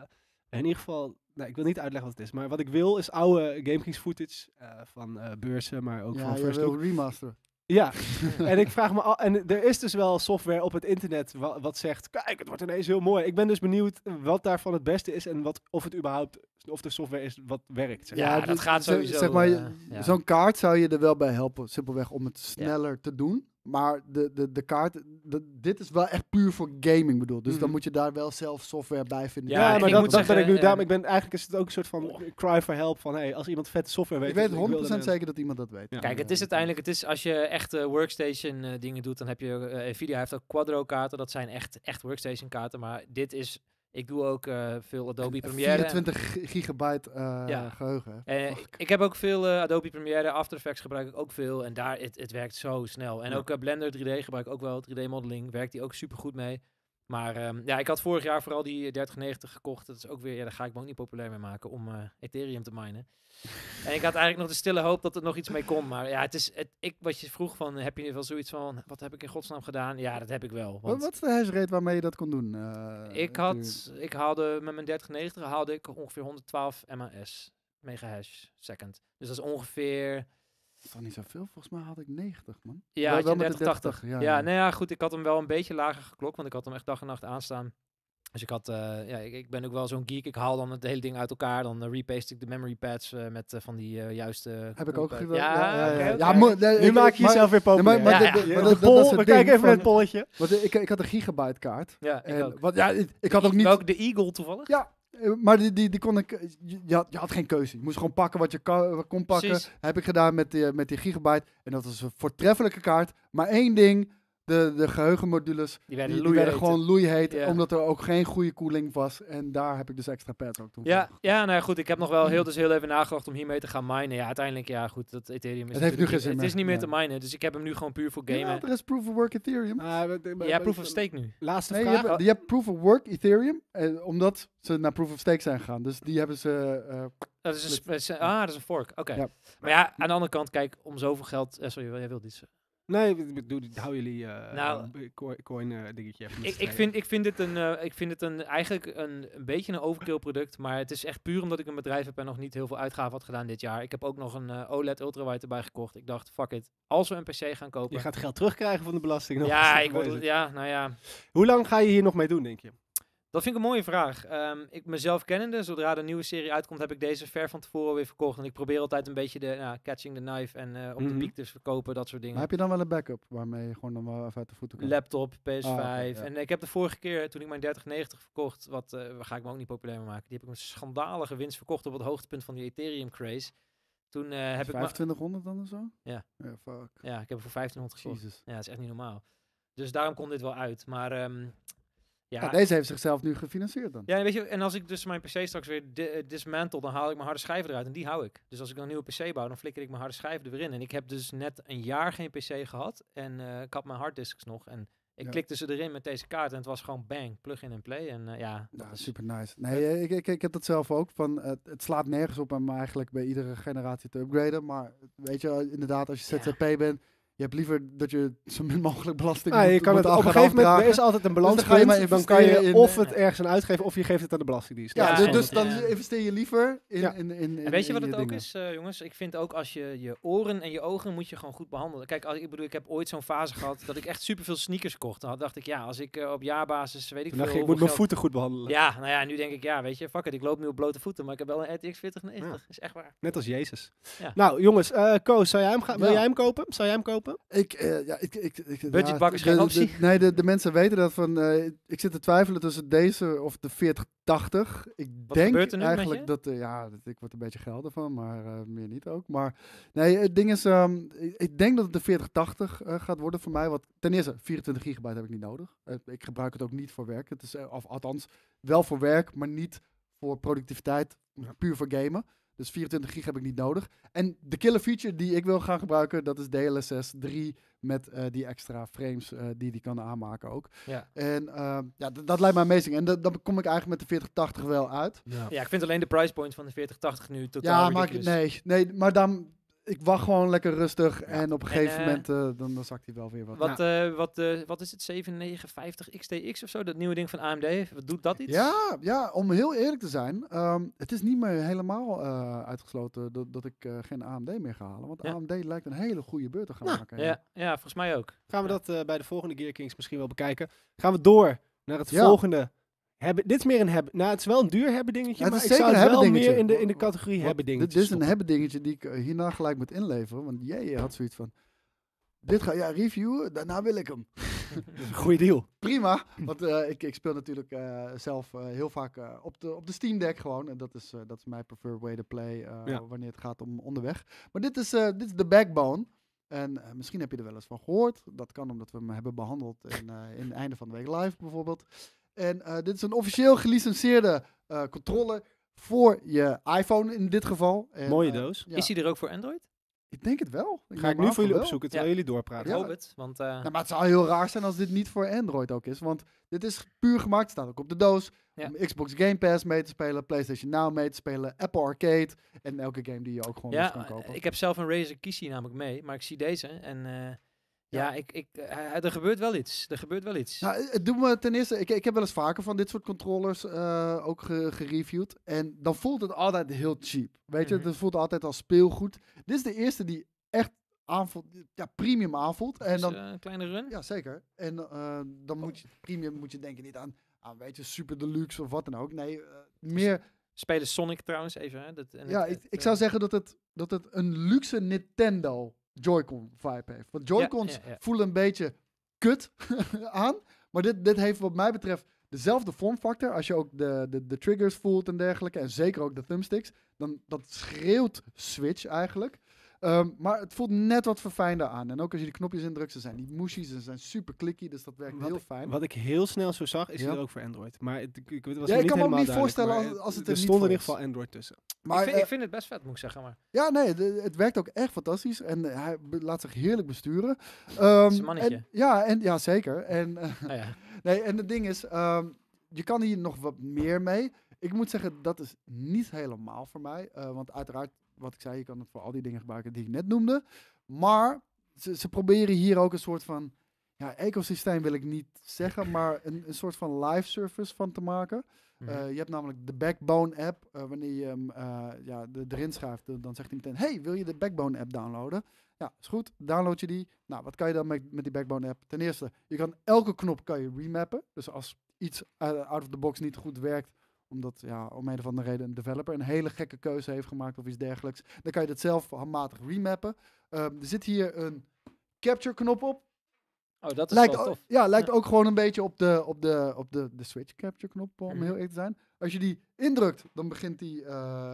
Speaker 1: in ieder geval... Nou, ik wil niet uitleggen wat het is. Maar wat ik wil is oude GameKings footage van beurzen, maar ook van
Speaker 2: je
Speaker 1: First
Speaker 2: wil
Speaker 1: Look.
Speaker 2: remasteren.
Speaker 1: Ja, en ik vraag me af... En er is dus wel software op het internet wat zegt... Kijk, het wordt ineens heel mooi. Ik ben dus benieuwd wat daarvan het beste is en of het überhaupt... Of de software is wat werkt. Zeg.
Speaker 3: Ja, dat gaat sowieso,
Speaker 2: Zeg maar,
Speaker 3: ja.
Speaker 2: zo'n kaart zou je er wel bij helpen, simpelweg om het sneller te doen. Maar de kaart, dit is wel echt puur voor gaming bedoeld. Dus dan
Speaker 1: Mhm.
Speaker 2: moet je daar wel zelf software bij vinden.
Speaker 3: Ja,
Speaker 1: Ja,
Speaker 3: en
Speaker 1: maar
Speaker 3: ik
Speaker 1: dat
Speaker 3: moet
Speaker 1: ben ik
Speaker 3: zeggen,
Speaker 1: nu. Daarom, eigenlijk is het ook een soort van cry for help van... Hey, als iemand vette software weet...
Speaker 2: Ik weet
Speaker 1: wil
Speaker 2: 100%
Speaker 1: dan-
Speaker 2: zeker dat iemand dat weet.
Speaker 1: Ja.
Speaker 3: Kijk, het is uiteindelijk, als je echt workstation dingen doet, dan heb je, Nvidia heeft ook Quadro kaarten, dat zijn echt workstation kaarten, maar dit is, ik doe ook veel Adobe Premiere.
Speaker 2: 24 gigabyte geheugen. Hè?
Speaker 3: Ik heb ook veel Adobe Premiere, After Effects gebruik ik ook veel en daar, het werkt zo snel. En
Speaker 1: Ja.
Speaker 3: ook Blender 3D gebruik ik ook wel, 3D modeling, werkt die ook super goed mee. Maar ik had vorig jaar vooral die 3090 gekocht. Dat is ook weer, daar ga ik me ook niet populair mee maken om Ethereum te minen. En ik had eigenlijk nog de stille hoop dat er nog iets mee kon. Maar ja, wat je vroeg van, heb je wel zoiets van, wat heb ik in godsnaam gedaan? Ja, dat heb ik wel. Want
Speaker 2: Wat is de hash rate waarmee je dat kon doen?
Speaker 3: ik haalde met mijn 3090 haalde ik ongeveer 112 MAS, megahash second. Dus dat is ongeveer,
Speaker 2: Dat is toch niet zoveel? Volgens mij had ik 90, man.
Speaker 3: ja,
Speaker 2: Wel
Speaker 3: had je
Speaker 2: met de
Speaker 3: 3080.
Speaker 2: 30,
Speaker 3: Ja, nou ja, goed, ik had hem wel een beetje lager geklokt, want ik had hem echt dag en nacht aanstaan. Dus ik had, ik ben ook wel zo'n geek. Ik haal dan het hele ding uit elkaar. Dan repaste ik de memory pads met van die juiste...
Speaker 2: Heb ik ook
Speaker 3: knop,
Speaker 2: gedaan.
Speaker 3: Ja, oké, oké.
Speaker 1: Nu maak je jezelf weer populair.
Speaker 2: maar
Speaker 3: Ja,
Speaker 2: de-
Speaker 3: ja.
Speaker 2: maar
Speaker 1: De
Speaker 2: dat-
Speaker 1: poll,
Speaker 2: dat is het
Speaker 1: we
Speaker 2: ding
Speaker 1: kijken even
Speaker 2: van-
Speaker 1: naar het polletje.
Speaker 2: Want ik had een gigabyte kaart.
Speaker 3: Ja, ik
Speaker 2: En,
Speaker 3: ook.
Speaker 2: ik had ook nog...
Speaker 3: Ook de Eagle toevallig?
Speaker 2: Ja, Maar die kon ik... Je had geen keuze. Je moest gewoon pakken wat je kon pakken.
Speaker 3: Precies.
Speaker 2: Heb ik gedaan met die gigabyte. En dat was een voortreffelijke kaart. Maar één ding... De geheugenmodules,
Speaker 3: Die werden
Speaker 2: die
Speaker 3: loeiheet.
Speaker 2: werden gewoon loeiheet,
Speaker 3: Ja.
Speaker 2: omdat er ook geen goede koeling was. En daar heb ik dus extra pads ook toen.
Speaker 3: Ja, nou ja, goed. Ik heb nog wel heel even nagedacht om hiermee te gaan minen. Ja, uiteindelijk, ja, goed. Dat Ethereum is
Speaker 2: Het heeft nu
Speaker 3: natuurlijk
Speaker 2: geen zin
Speaker 3: Het
Speaker 2: meer.
Speaker 3: is niet meer
Speaker 2: Nee.
Speaker 3: te minen. Dus ik heb hem nu gewoon puur voor gamen.
Speaker 2: Ja, er is Proof of Work Ethereum.
Speaker 3: Ja, proof of stake nu.
Speaker 1: Laatste
Speaker 2: Nee,
Speaker 1: vraag.
Speaker 2: je hebt Proof of Work Ethereum, omdat ze naar Proof of Stake zijn gegaan. Dus die hebben ze...
Speaker 3: Dat is dat is een fork. Oké.
Speaker 2: Ja.
Speaker 3: Maar ja, aan de andere kant, kijk, om zoveel geld... sorry, jij wilde iets.
Speaker 1: Nee, hou jullie
Speaker 3: Nou,
Speaker 1: coin dingetje even.
Speaker 3: Ik vind het eigenlijk een beetje een overkill product, maar het is echt puur omdat ik een bedrijf heb en nog niet heel veel uitgaven had gedaan dit jaar. Ik heb ook nog een OLED Ultrawide erbij gekocht. Ik dacht, fuck it, als we een PC gaan kopen...
Speaker 1: Je gaat geld terugkrijgen van de belasting. nog.
Speaker 3: Ja, nou ja.
Speaker 1: Hoe lang ga je hier nog mee doen, denk je?
Speaker 3: Dat vind ik een mooie vraag. Ik mezelf kennende, zodra de nieuwe serie uitkomt, heb ik deze ver van tevoren weer verkocht. En ik probeer altijd een beetje de catching the knife en op de piek te verkopen, dat soort dingen.
Speaker 2: Maar heb je dan wel een backup waarmee je gewoon dan wel even uit de voeten kan?
Speaker 3: Laptop, PS5.
Speaker 2: oké, ja.
Speaker 3: En ik heb de vorige keer, toen ik mijn 3090 verkocht, ga ik me ook niet populair mee maken. Die heb ik met schandalige winst verkocht op het hoogtepunt van die Ethereum craze. Toen heb ik
Speaker 2: 2500 dan of zo?
Speaker 3: Ja.
Speaker 2: Ja, fuck.
Speaker 3: ja, ik heb er voor 1500 gekocht.
Speaker 2: Jezus.
Speaker 3: Ja, dat is echt niet normaal. Dus daarom komt dit wel uit. Maar
Speaker 2: Ja, deze heeft zichzelf nu gefinancierd dan.
Speaker 3: ja, weet je, en als ik dus mijn PC straks weer dismantle, dan haal ik mijn harde schijven eruit en die hou ik. Dus als ik dan een nieuwe PC bouw, dan flikker ik mijn harde schijven er weer in. En ik heb dus net een jaar geen PC gehad en ik had mijn harddisks nog en ik klikte ze erin met deze kaart en het was gewoon bang, plug in en play. En ja, dat is
Speaker 2: Super nice. Nee, ik heb dat zelf ook. Het slaat nergens op om eigenlijk bij iedere generatie te upgraden. Maar weet je, inderdaad, als je
Speaker 3: Ja.
Speaker 2: ZZP bent, je hebt liever dat je zo min mogelijk belasting
Speaker 1: Nou, je
Speaker 2: moet
Speaker 1: kan het op
Speaker 2: gaan
Speaker 1: een gegeven moment,
Speaker 2: afdragen.
Speaker 1: er is altijd een
Speaker 2: dan ga je
Speaker 1: balanspunt.
Speaker 2: maar
Speaker 1: Dan kan je
Speaker 2: investeren in,
Speaker 1: of het ergens aan uitgeven of je geeft het aan de Belastingdienst.
Speaker 2: Ja,
Speaker 3: Ja,
Speaker 2: dus dan
Speaker 3: ja.
Speaker 2: investeer je liever in
Speaker 1: Ja.
Speaker 2: in
Speaker 3: En weet je wat
Speaker 2: in
Speaker 3: het ook
Speaker 2: dingen.
Speaker 3: is, jongens? Ik vind ook als je oren en je ogen moet je gewoon goed behandelen. Kijk, ik heb ooit zo'n fase gehad dat ik echt superveel sneakers kocht. Dan dacht ik, ja, als ik op jaarbasis, weet ik
Speaker 1: Toen
Speaker 3: veel,
Speaker 1: dacht je, ik
Speaker 3: hoeveel
Speaker 1: moet mijn
Speaker 3: geld-
Speaker 1: voeten goed behandelen.
Speaker 3: Ja, nou ja, nu denk ik, ja, weet je, fuck it, ik loop nu op blote voeten, maar ik heb wel een RTX 4090. Is echt waar.
Speaker 1: Net als Jezus.
Speaker 3: Ja.
Speaker 1: Nou, jongens, Koos, zou jij hem wil
Speaker 2: Ja.
Speaker 1: jij hem kopen? Zou jij hem kopen?
Speaker 3: Budgetbak is geen optie.
Speaker 2: Nee, de mensen weten dat van... ik zit te twijfelen tussen deze of de 4080. Ik
Speaker 3: Wat
Speaker 2: denk
Speaker 3: gebeurt er nu met
Speaker 2: eigenlijk
Speaker 3: je?
Speaker 2: dat... ik word een beetje gelden van, maar meer niet ook. Maar nee, het ding is... ik denk dat het de 4080 gaat worden voor mij. Want ten eerste, 24 gigabyte heb ik niet nodig. Ik gebruik het ook niet voor werk. Het is, of althans, wel voor werk, maar niet voor productiviteit. Puur voor gamen. Dus 24 gig heb ik niet nodig. En de killer feature die ik wil gaan gebruiken, dat is DLSS 3 met die extra frames die kan aanmaken ook.
Speaker 3: Ja.
Speaker 2: En dat lijkt me amazing. En dan kom ik eigenlijk met de 4080 wel uit.
Speaker 3: Ja, ik vind alleen de price point van de 4080 nu totaal
Speaker 2: Ja, maar
Speaker 3: ridiculous.
Speaker 2: maar dan... Ik wacht gewoon lekker rustig en op een
Speaker 3: En,
Speaker 2: gegeven moment dan zakt hij wel weer wat.
Speaker 3: Wat is het? 7950 XTX of zo? Dat nieuwe ding van AMD. Wat doet dat iets?
Speaker 2: Ja, om heel eerlijk te zijn, het is niet meer helemaal uitgesloten dat ik geen AMD meer ga halen. Want
Speaker 3: Ja.
Speaker 2: AMD lijkt een hele goede beurt te gaan
Speaker 1: Nou,
Speaker 2: maken.
Speaker 3: Ja, volgens mij ook.
Speaker 1: Gaan we dat bij de volgende Gear Kings misschien wel bekijken. Gaan we door naar het
Speaker 2: Ja.
Speaker 1: volgende. Dit is meer een hebben. Nou, het is wel een duur hebben dingetje,
Speaker 2: Ja, het
Speaker 1: maar
Speaker 2: is
Speaker 1: ik zou
Speaker 2: zeker
Speaker 1: het
Speaker 2: een
Speaker 1: wel
Speaker 2: hebben
Speaker 1: meer
Speaker 2: dingetje.
Speaker 1: in de categorie hebben dingetje.
Speaker 2: Dit is een hebben dingetje die ik hierna gelijk moet inleveren. Want jij had zoiets van, dit ga jij reviewen, daarna wil ik hem.
Speaker 1: Goeie deal.
Speaker 2: Prima, want ik speel natuurlijk zelf heel vaak op de Steam Deck gewoon. En dat is mijn preferred way to play wanneer het gaat om onderweg. Maar dit is de Backbone. En misschien heb je er wel eens van gehoord. Dat kan omdat we hem hebben behandeld in het einde van de week live bijvoorbeeld. En dit is een officieel gelicenseerde controller voor je iPhone in dit geval. En,
Speaker 1: Mooie doos.
Speaker 2: ja,
Speaker 3: Is hij er ook voor Android?
Speaker 2: ik denk het wel.
Speaker 1: Ga ik nu voor jullie opzoeken terwijl jullie doorpraten.
Speaker 3: Ik hoop het, want
Speaker 2: Nou, maar het zou heel raar zijn als dit niet voor Android ook is. Want dit is puur gemaakt, staat ook op de doos.
Speaker 3: Ja.
Speaker 2: Om Xbox Game Pass mee te spelen, PlayStation Now mee te spelen, Apple Arcade. En elke game die je ook gewoon los kan kopen.
Speaker 3: ik heb zelf een Razer Kishi namelijk mee, maar ik zie deze en er gebeurt wel iets. Er gebeurt wel iets.
Speaker 2: Nou, het doet me ten eerste... Ik heb wel eens vaker van dit soort controllers ook gereviewd. En dan voelt het altijd heel cheap. Weet je,
Speaker 3: Mhm.
Speaker 2: het voelt altijd als speelgoed. Dit is de eerste die echt aanvoelt, premium aanvoelt. En
Speaker 3: Dus,
Speaker 2: dan,
Speaker 3: een kleine run.
Speaker 2: ja, zeker. En dan moet je premium moet je denken niet aan weet je, super deluxe of wat dan ook. Nee, meer...
Speaker 3: Spelen Sonic trouwens even. Hè?
Speaker 2: Ja, ik zou zeggen dat het een luxe Nintendo Joy-Con vibe heeft. Want Joy-Cons
Speaker 3: ja.
Speaker 2: voelen een beetje kut aan. Maar dit heeft wat mij betreft dezelfde vormfactor. Als je ook de triggers voelt en dergelijke. En zeker ook de thumbsticks. Dan dat schreeuwt Switch eigenlijk. Maar het voelt net wat verfijnder aan. En ook als je die knopjes indrukt, ze zijn niet mushy, ze zijn super clicky, dus dat werkt heel fijn.
Speaker 1: Wat ik heel snel zo zag, is er ook voor Android. Maar het was
Speaker 2: ik kan me ook niet
Speaker 1: duidelijk,
Speaker 2: voorstellen als het er niet
Speaker 1: stond in
Speaker 2: voor
Speaker 1: ieder
Speaker 2: is.
Speaker 1: geval Android tussen.
Speaker 2: Maar,
Speaker 3: ik vind het best vet, moet ik zeggen. Maar.
Speaker 2: Ja, nee, het werkt ook echt fantastisch. En hij laat zich heerlijk besturen.
Speaker 3: Het is een mannetje.
Speaker 2: Ja, zeker. En,
Speaker 3: Ja.
Speaker 2: nee, en het ding is, je kan hier nog wat meer mee. Ik moet zeggen, dat is niet helemaal voor mij. Want uiteraard, wat ik zei, je kan het voor al die dingen gebruiken die ik net noemde. Maar ze proberen hier ook een soort van, ecosysteem wil ik niet zeggen, maar een soort van live service van te maken. Je hebt namelijk de Backbone app. Wanneer je hem erin schrijft, dan zegt hij meteen, hey, wil je de Backbone app downloaden? Ja, is goed. Download je die. Nou, wat kan je dan met die Backbone app? Ten eerste, je kan elke knop kan je remappen. Dus als iets out of the box niet goed werkt, omdat om een of andere reden een developer een hele gekke keuze heeft gemaakt of iets dergelijks, dan kan je dat zelf handmatig remappen. Er zit hier een capture knop op.
Speaker 3: Oh, dat is wel tof.
Speaker 2: Lijkt ook gewoon een beetje op de Switch capture knop, om heel eerlijk te zijn. Als je die indrukt, dan begint hij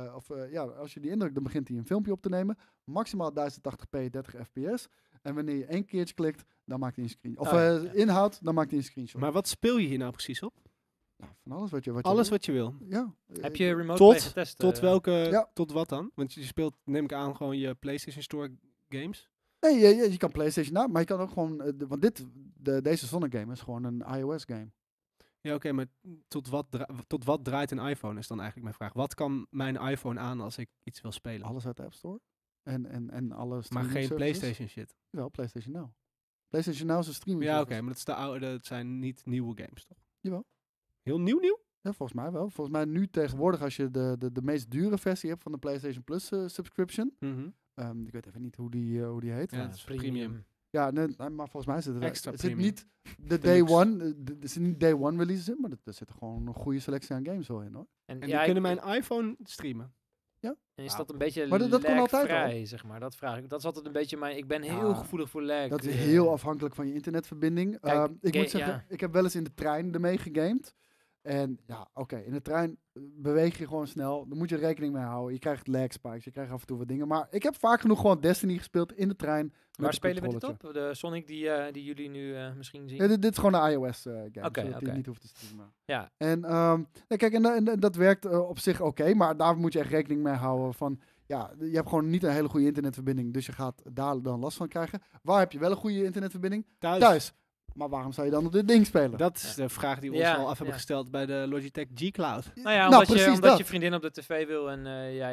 Speaker 2: dan begint hij een filmpje op te nemen. Maximaal 1080p, 30 fps. En wanneer je 1 keertje klikt, dan maakt hij een screenshot. Inhoud, dan maakt hij een screenshot.
Speaker 1: Maar wat speel je hier nou precies op?
Speaker 2: Van alles wat je
Speaker 1: wat je wil.
Speaker 2: Ja.
Speaker 3: Heb je remote play getest?
Speaker 1: Tot wat dan? Want je speelt, neem ik aan, gewoon je PlayStation Store games.
Speaker 2: Nee, je kan PlayStation maar je kan ook gewoon, want deze Sonic game is gewoon een iOS game.
Speaker 1: Ja, oké, maar tot wat draait een iPhone is dan eigenlijk mijn vraag. Wat kan mijn iPhone aan als ik iets wil spelen?
Speaker 2: Alles uit de App Store. En alles.
Speaker 1: Maar geen PlayStation shit.
Speaker 2: Wel, PlayStation Now. PlayStation Now is een streaming.
Speaker 1: Ja, oké, maar dat is de oude, dat zijn niet nieuwe games, toch?
Speaker 2: Jawel.
Speaker 1: Heel nieuw?
Speaker 2: Ja, volgens mij wel. Volgens mij nu tegenwoordig, als je de meest dure versie hebt van de PlayStation Plus subscription. Ik weet even niet hoe die heet.
Speaker 1: Ja, het is premium.
Speaker 2: Ja, nee, maar volgens mij zit
Speaker 1: Extra
Speaker 2: zit
Speaker 1: premium.
Speaker 2: niet de day one. Er zit niet day one releases in, maar er zit gewoon een goede selectie aan games wel in, hoor.
Speaker 1: En die kunnen mijn iPhone streamen.
Speaker 2: Ja.
Speaker 3: En is dat een beetje
Speaker 2: maar dat kan altijd
Speaker 3: vrij, zeg maar? Dat vraag ik. Dat is altijd een beetje mijn. Ik ben heel gevoelig voor lag.
Speaker 2: Dat is heel afhankelijk van je internetverbinding.
Speaker 3: Kijk,
Speaker 2: ik moet zeggen, ik heb wel eens in de trein ermee gegamed. En in de trein beweeg je gewoon snel. Daar moet je rekening mee houden. Je krijgt lag spikes, je krijgt af en toe wat dingen. Maar ik heb vaak genoeg gewoon Destiny gespeeld in de trein.
Speaker 3: Waar spelen we dit op? De Sonic die jullie nu misschien zien?
Speaker 2: Ja, dit is gewoon een iOS game, zodat je niet hoeft te streamen.
Speaker 3: Ja.
Speaker 2: En kijk, en dat werkt op zich oké, maar daar moet je echt rekening mee houden van, je hebt gewoon niet een hele goede internetverbinding, dus je gaat daar dan last van krijgen. Waar heb je wel een goede internetverbinding? Thuis. Maar waarom zou je dan op dit ding spelen?
Speaker 1: Dat is de vraag die we ons al af hebben gesteld bij de Logitech G Cloud.
Speaker 3: Nou ja, omdat je vriendin op de tv wil en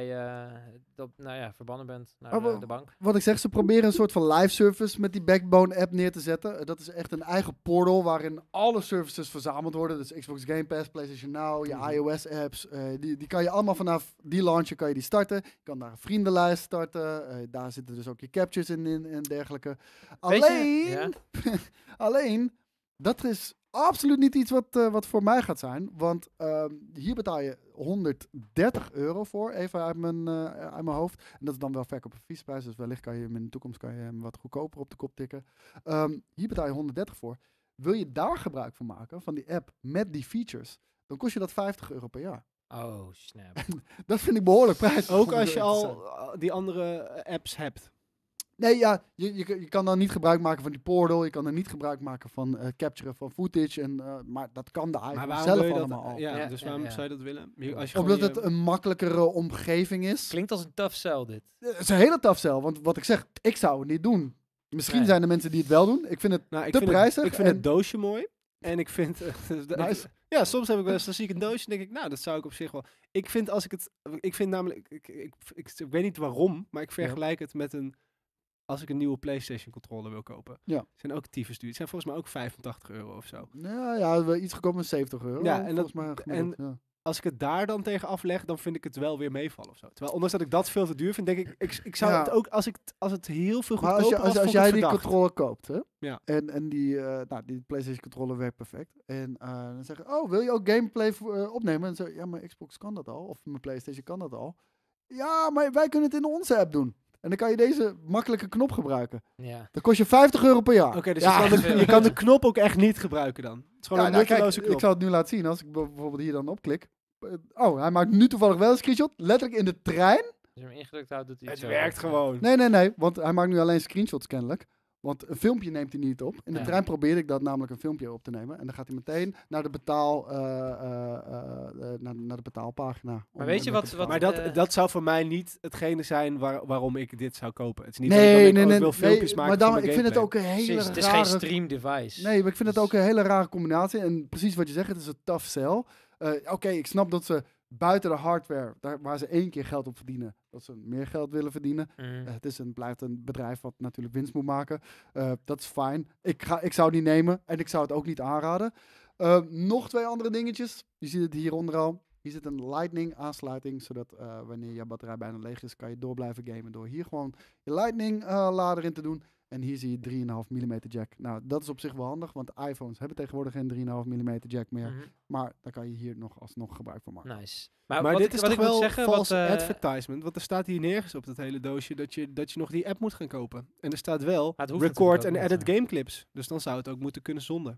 Speaker 3: jij verbannen bent naar de bank.
Speaker 2: Wat ik zeg, ze proberen een soort van live service met die Backbone app neer te zetten. Dat is echt een eigen portal waarin alle services verzameld worden. Dus Xbox Game Pass, PlayStation Now, je iOS apps. Die kan je allemaal vanaf die launcher kan je die starten. Je kan daar een vriendenlijst starten. Daar zitten dus ook je captures in en dergelijke. Alleen, dat is absoluut niet iets wat voor mij gaat zijn. Want hier betaal je €130 voor, even uit mijn hoofd. En dat is dan wel verkoop op viesprijs. Dus wellicht kan je hem in de toekomst hem wat goedkoper op de kop tikken. Hier betaal je €130 voor. Wil je daar gebruik van maken, van die app met die features, dan kost je dat €50 per jaar.
Speaker 3: Oh, snap.
Speaker 2: Dat vind ik behoorlijk prijzig.
Speaker 1: Ook als je al die andere apps hebt.
Speaker 2: Nee, ja, je kan dan niet gebruik maken van die portal. Je kan er niet gebruik maken van capturen van footage. Maar dat kan de iPhone zelf allemaal al.
Speaker 1: Ja, dus waarom zou je dat willen?
Speaker 2: Omdat het een makkelijkere omgeving is.
Speaker 3: Klinkt als een tough sell, dit.
Speaker 2: Het is een hele tough sell, want wat ik zeg, ik zou het niet doen. Misschien zijn er mensen die het wel doen. Ik vind het te prijzig.
Speaker 1: Ik vind het doosje mooi. En ik vind...
Speaker 2: Nice.
Speaker 1: Ja, soms heb ik wel eens, dan zie ik een doosje en denk ik, nou, dat zou ik op zich wel... Ik vind namelijk... Ik weet niet waarom, maar ik vergelijk het met als ik een nieuwe PlayStation controller wil kopen.
Speaker 2: Ja.
Speaker 1: Zijn ook tyfus duur. Het zijn volgens mij ook €85 of zo.
Speaker 2: Ja, iets goedkoop met €70.
Speaker 1: Ja, als ik het daar dan tegen afleg, dan vind ik het wel weer meevallen of zo. Terwijl, ondanks dat ik dat veel te duur vind, denk ik zou het ook, als het heel veel goedkoper was,
Speaker 2: als jij die controller koopt, hè?
Speaker 1: Ja.
Speaker 2: En die PlayStation controller werkt perfect. En dan zeggen, wil je ook gameplay opnemen? En dan zeg ja, mijn Xbox kan dat al. Of mijn PlayStation kan dat al. Ja, maar wij kunnen het in onze app doen. En dan kan je deze makkelijke knop gebruiken.
Speaker 3: Ja.
Speaker 2: Dan kost je €50 per jaar.
Speaker 1: Oké, dus
Speaker 2: Ja,
Speaker 1: je kan de knop ook echt niet gebruiken dan. Het is gewoon een
Speaker 2: nou, kijk,
Speaker 1: nutteloze knop.
Speaker 2: ik zal het nu laten zien. Als ik bijvoorbeeld hier dan opklik. Hij maakt nu toevallig wel een screenshot. Letterlijk in de trein.
Speaker 3: Als je hem ingedrukt houdt, doet hij
Speaker 1: Het
Speaker 3: zo.
Speaker 1: werkt gewoon.
Speaker 2: Nee. Want hij maakt nu alleen screenshots kennelijk. Want een filmpje neemt hij niet op. In de
Speaker 3: Ja.
Speaker 2: trein probeerde ik dat namelijk een filmpje op te nemen. En dan gaat hij meteen naar de naar de betaalpagina.
Speaker 3: Maar weet je wat
Speaker 1: Maar dat zou voor mij niet hetgene zijn waarom ik dit zou kopen. Het is niet
Speaker 2: Nee,
Speaker 1: dat ik wil filmpjes maken
Speaker 2: maar
Speaker 1: van
Speaker 2: dan,
Speaker 1: mijn
Speaker 2: ik vind het
Speaker 1: gameplay.
Speaker 2: ook een hele
Speaker 3: Precies, het is
Speaker 2: rare...
Speaker 3: geen stream device.
Speaker 2: Nee, maar ik vind het ook een hele rare combinatie. En precies wat je zegt, het is een tough sell. Oké, ik snap dat ze buiten de hardware, waar ze 1 keer geld op verdienen, dat ze meer geld willen verdienen.
Speaker 3: Mm.
Speaker 2: Het blijft een bedrijf wat natuurlijk winst moet maken. Dat is fijn. Ik zou die nemen en ik zou het ook niet aanraden. Nog 2 andere dingetjes. Je ziet het hieronder al. Hier zit een Lightning aansluiting, zodat wanneer je batterij bijna leeg is, kan je door blijven gamen door hier gewoon je Lightning lader in te doen. En hier zie je 3,5 mm jack. Nou, dat is op zich wel handig, want de iPhones hebben tegenwoordig geen 3,5 mm jack meer.
Speaker 3: Mhm.
Speaker 2: Maar daar kan je hier alsnog gebruik van maken.
Speaker 3: Nice.
Speaker 1: Maar
Speaker 3: wat
Speaker 1: dit
Speaker 3: ik,
Speaker 1: is
Speaker 3: wat
Speaker 1: toch
Speaker 3: ik moet
Speaker 1: wel
Speaker 3: zeggen,
Speaker 1: false
Speaker 3: wat,
Speaker 1: advertisement? Want er staat hier nergens op dat hele doosje dat je nog die app moet gaan kopen. En er staat wel
Speaker 3: het hoeft
Speaker 1: record en
Speaker 3: natuurlijk ook
Speaker 1: edit
Speaker 3: niet,
Speaker 1: gameclips. Dus dan zou het ook moeten kunnen zonder.